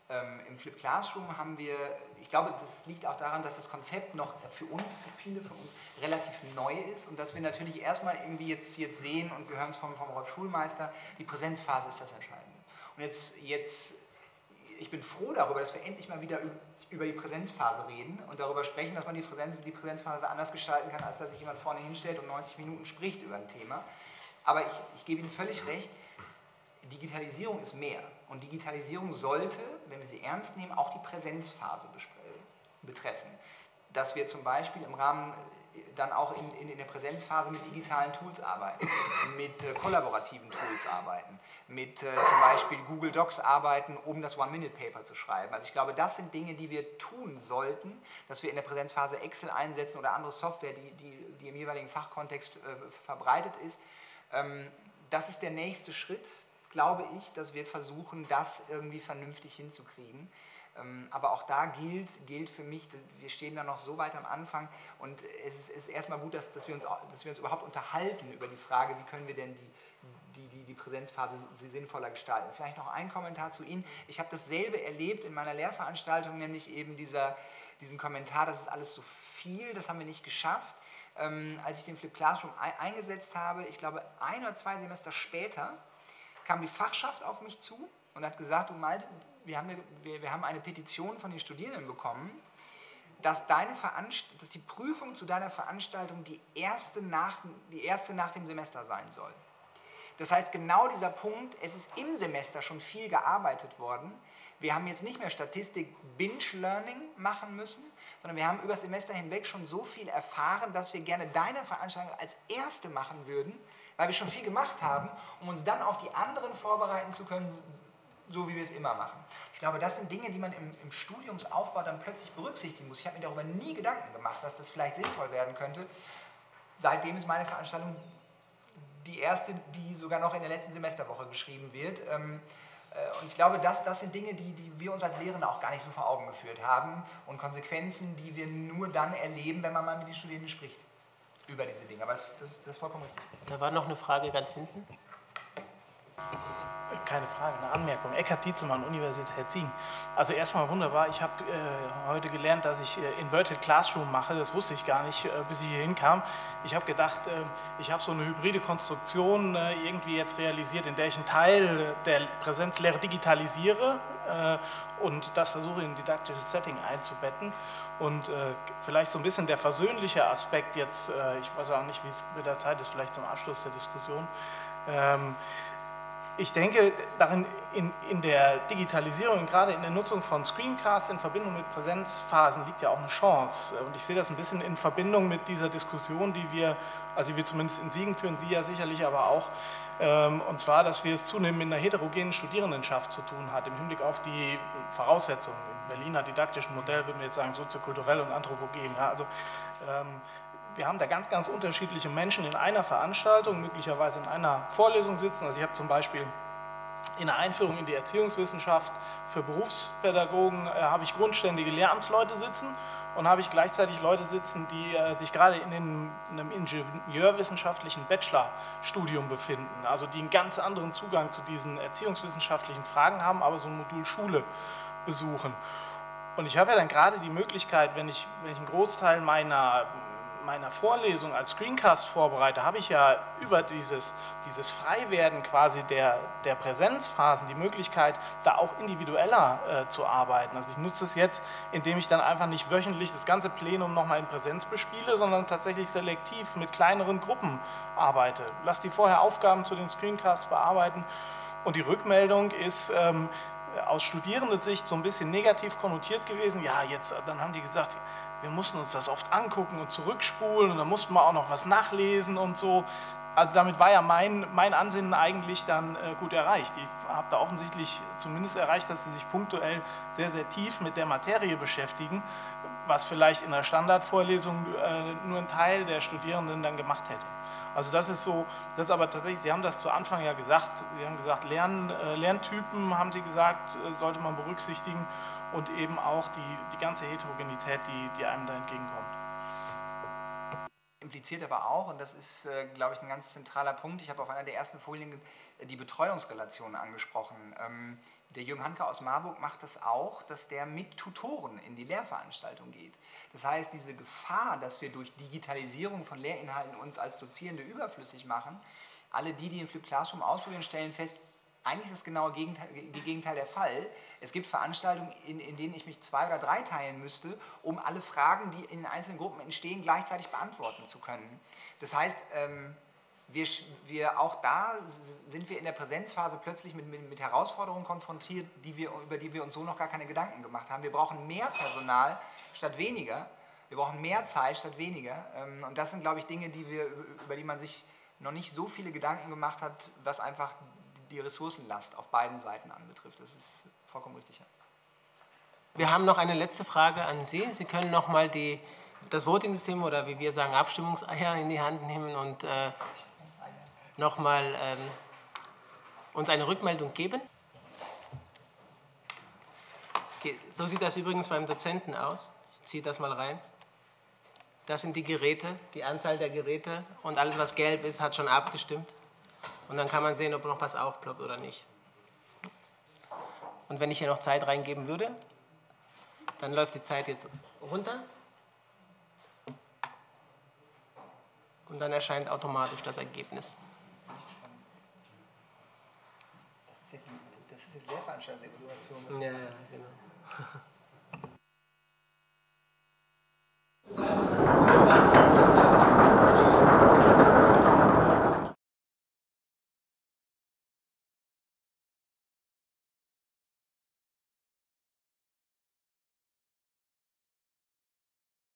Ähm, Im Flip Classroom haben wir, ich glaube, das liegt auch daran, dass das Konzept noch für uns, für viele von uns, relativ neu ist und dass wir natürlich erstmal irgendwie jetzt, jetzt sehen und wir hören es vom, vom Rolf Schulmeister, die Präsenzphase ist das Entscheidende. Und jetzt, jetzt, ich bin froh darüber, dass wir endlich mal wieder über die Präsenzphase reden und darüber sprechen, dass man die, Präsenz, die Präsenzphase anders gestalten kann, als dass sich jemand vorne hinstellt und neunzig Minuten spricht über ein Thema. Aber ich, ich gebe Ihnen völlig recht, Digitalisierung ist mehr. Und Digitalisierung sollte, wenn wir sie ernst nehmen, auch die Präsenzphase betreffen. Dass wir zum Beispiel im Rahmen dann auch in, in, in der Präsenzphase mit digitalen Tools arbeiten, mit äh, kollaborativen Tools arbeiten, mit äh, zum Beispiel Google Docs arbeiten, um das One-Minute-Paper zu schreiben. Also ich glaube, das sind Dinge, die wir tun sollten, dass wir in der Präsenzphase Excel einsetzen oder andere Software, die, die, die im jeweiligen Fachkontext äh, verbreitet ist. Ähm, das ist der nächste Schritt, glaube ich, dass wir versuchen, das irgendwie vernünftig hinzukriegen. Ähm, aber auch da gilt, gilt für mich, wir stehen da noch so weit am Anfang und es ist, es ist erstmal gut, dass, dass, wir uns, dass wir uns überhaupt unterhalten über die Frage, wie können wir denn die, die, die, die Präsenzphase sinnvoller gestalten. Vielleicht noch ein Kommentar zu Ihnen. Ich habe dasselbe erlebt in meiner Lehrveranstaltung, nämlich eben dieser, diesen Kommentar, das ist alles so viel, das haben wir nicht geschafft. Ähm, als ich den Flip Classroom eingesetzt habe, ich glaube ein oder zwei Semester später, kam die Fachschaft auf mich zu und hat gesagt, du Malte, wir haben, eine, wir, wir haben eine Petition von den Studierenden bekommen, dass, deine dass die Prüfung zu deiner Veranstaltung die erste, nach, die erste nach dem Semester sein soll. Das heißt, genau dieser Punkt, es ist im Semester schon viel gearbeitet worden. Wir haben jetzt nicht mehr Statistik Binge-Learning machen müssen, sondern wir haben über das Semester hinweg schon so viel erfahren, dass wir gerne deine Veranstaltung als erste machen würden, weil wir schon viel gemacht haben, um uns dann auf die anderen vorbereiten zu können, so wie wir es immer machen. Ich glaube, das sind Dinge, die man im, im Studiumsaufbau dann plötzlich berücksichtigen muss. Ich habe mir darüber nie Gedanken gemacht, dass das vielleicht sinnvoll werden könnte. Seitdem ist meine Veranstaltung die erste, die sogar noch in der letzten Semesterwoche geschrieben wird. Und ich glaube, das, das sind Dinge, die, die wir uns als Lehrende auch gar nicht so vor Augen geführt haben und Konsequenzen, die wir nur dann erleben, wenn man mal mit den Studierenden spricht über diese Dinge. Aber das, das, das ist vollkommen richtig. Da war noch eine Frage ganz hinten. Keine Frage, eine Anmerkung. Eckhard Dietzemann, Universität Siegen. Also erstmal wunderbar, ich habe äh, heute gelernt, dass ich äh, Inverted Classroom mache. Das wusste ich gar nicht, äh, bis ich hier hinkam. Ich habe gedacht, äh, ich habe so eine hybride Konstruktion äh, irgendwie jetzt realisiert, in der ich einen Teil der Präsenzlehre digitalisiere äh, und das versuche in ein didaktisches Setting einzubetten. Und äh, vielleicht so ein bisschen der versöhnliche Aspekt jetzt, äh, ich weiß auch nicht, wie es mit der Zeit ist, vielleicht zum Abschluss der Diskussion. Ähm, Ich denke, darin in, in der Digitalisierung, gerade in der Nutzung von Screencasts in Verbindung mit Präsenzphasen liegt ja auch eine Chance. Und ich sehe das ein bisschen in Verbindung mit dieser Diskussion, die wir, also die wir zumindest in Siegen führen, Sie ja sicherlich aber auch, ähm, und zwar, dass wir es zunehmend mit einer heterogenen Studierendenschaft zu tun hat, im Hinblick auf die Voraussetzungen. Im Berliner didaktischen Modell würden wir jetzt sagen, soziokulturell und anthropogen. Ja, also, ähm, wir haben da ganz, ganz unterschiedliche Menschen in einer Veranstaltung, möglicherweise in einer Vorlesung sitzen. Also ich habe zum Beispiel in der Einführung in die Erziehungswissenschaft für Berufspädagogen äh, habe ich grundständige Lehramtsleute sitzen und habe ich gleichzeitig Leute sitzen, die äh, sich gerade in, den, in einem ingenieurwissenschaftlichen Bachelorstudium befinden, also die einen ganz anderen Zugang zu diesen erziehungswissenschaftlichen Fragen haben, aber so ein Modul Schule besuchen. Und ich habe ja dann gerade die Möglichkeit, wenn ich, wenn ich einen Großteil meiner meiner Vorlesung als Screencast vorbereite, habe ich ja über dieses, dieses Freiwerden quasi der, der Präsenzphasen die Möglichkeit, da auch individueller äh, zu arbeiten. Also ich nutze es jetzt, indem ich dann einfach nicht wöchentlich das ganze Plenum nochmal in Präsenz bespiele, sondern tatsächlich selektiv mit kleineren Gruppen arbeite. Lass die vorher Aufgaben zu den Screencasts bearbeiten und die Rückmeldung ist ähm, aus Studierendensicht so ein bisschen negativ konnotiert gewesen. Ja, jetzt, dann haben die gesagt, wir mussten uns das oft angucken und zurückspulen und dann mussten wir auch noch was nachlesen und so. Also damit war ja mein, mein Ansinnen eigentlich dann äh, gut erreicht. Ich habe da offensichtlich zumindest erreicht, dass sie sich punktuell sehr, sehr tief mit der Materie beschäftigen, was vielleicht in der Standardvorlesung äh, nur ein Teil der Studierenden dann gemacht hätte. Also das ist so, das ist aber tatsächlich, Sie haben das zu Anfang ja gesagt, Sie haben gesagt, Lern, äh, Lerntypen, haben Sie gesagt, äh, sollte man berücksichtigen und eben auch die, die ganze Heterogenität, die, die einem da entgegenkommt. impliziert aber auch, und das ist, äh, glaube ich, ein ganz zentraler Punkt, ich habe auf einer der ersten Folien die Betreuungsrelationen angesprochen. Ähm, der Jürgen Hanke aus Marburg macht das auch, dass der mit Tutoren in die Lehrveranstaltung geht. Das heißt, diese Gefahr, dass wir durch Digitalisierung von Lehrinhalten uns als Dozierende überflüssig machen, alle die, die in Flip Classroom ausprobieren, stellen fest, eigentlich ist das genaue Gegenteil, Gegenteil der Fall. Es gibt Veranstaltungen, in, in denen ich mich zwei oder drei teilen müsste, um alle Fragen, die in einzelnen Gruppen entstehen, gleichzeitig beantworten zu können. Das heißt, ähm, wir, wir, auch da sind wir in der Präsenzphase plötzlich mit, mit, mit Herausforderungen konfrontiert, die wir, über die wir uns so noch gar keine Gedanken gemacht haben. Wir brauchen mehr Personal statt weniger. Wir brauchen mehr Zeit statt weniger. Ähm, und das sind, glaube ich, Dinge, die wir, über die man sich noch nicht so viele Gedanken gemacht hat, was einfach die Ressourcenlast auf beiden Seiten anbetrifft. Das ist vollkommen richtig. Ja. Wir haben noch eine letzte Frage an Sie. Sie können noch mal die, das Voting-System oder wie wir sagen Abstimmungseier in die Hand nehmen und äh, noch mal ähm, uns eine Rückmeldung geben. Okay, so sieht das übrigens beim Dozenten aus. Ich ziehe das mal rein. Das sind die Geräte, die Anzahl der Geräte und alles, was gelb ist, hat schon abgestimmt. Und dann kann man sehen, ob noch was aufploppt oder nicht. Und wenn ich hier noch Zeit reingeben würde, dann läuft die Zeit jetzt runter. Und dann erscheint automatisch das Ergebnis. Das ist jetzt, das ist jetzt Lehrveranstaltungsevaluation. Ja, ja, genau.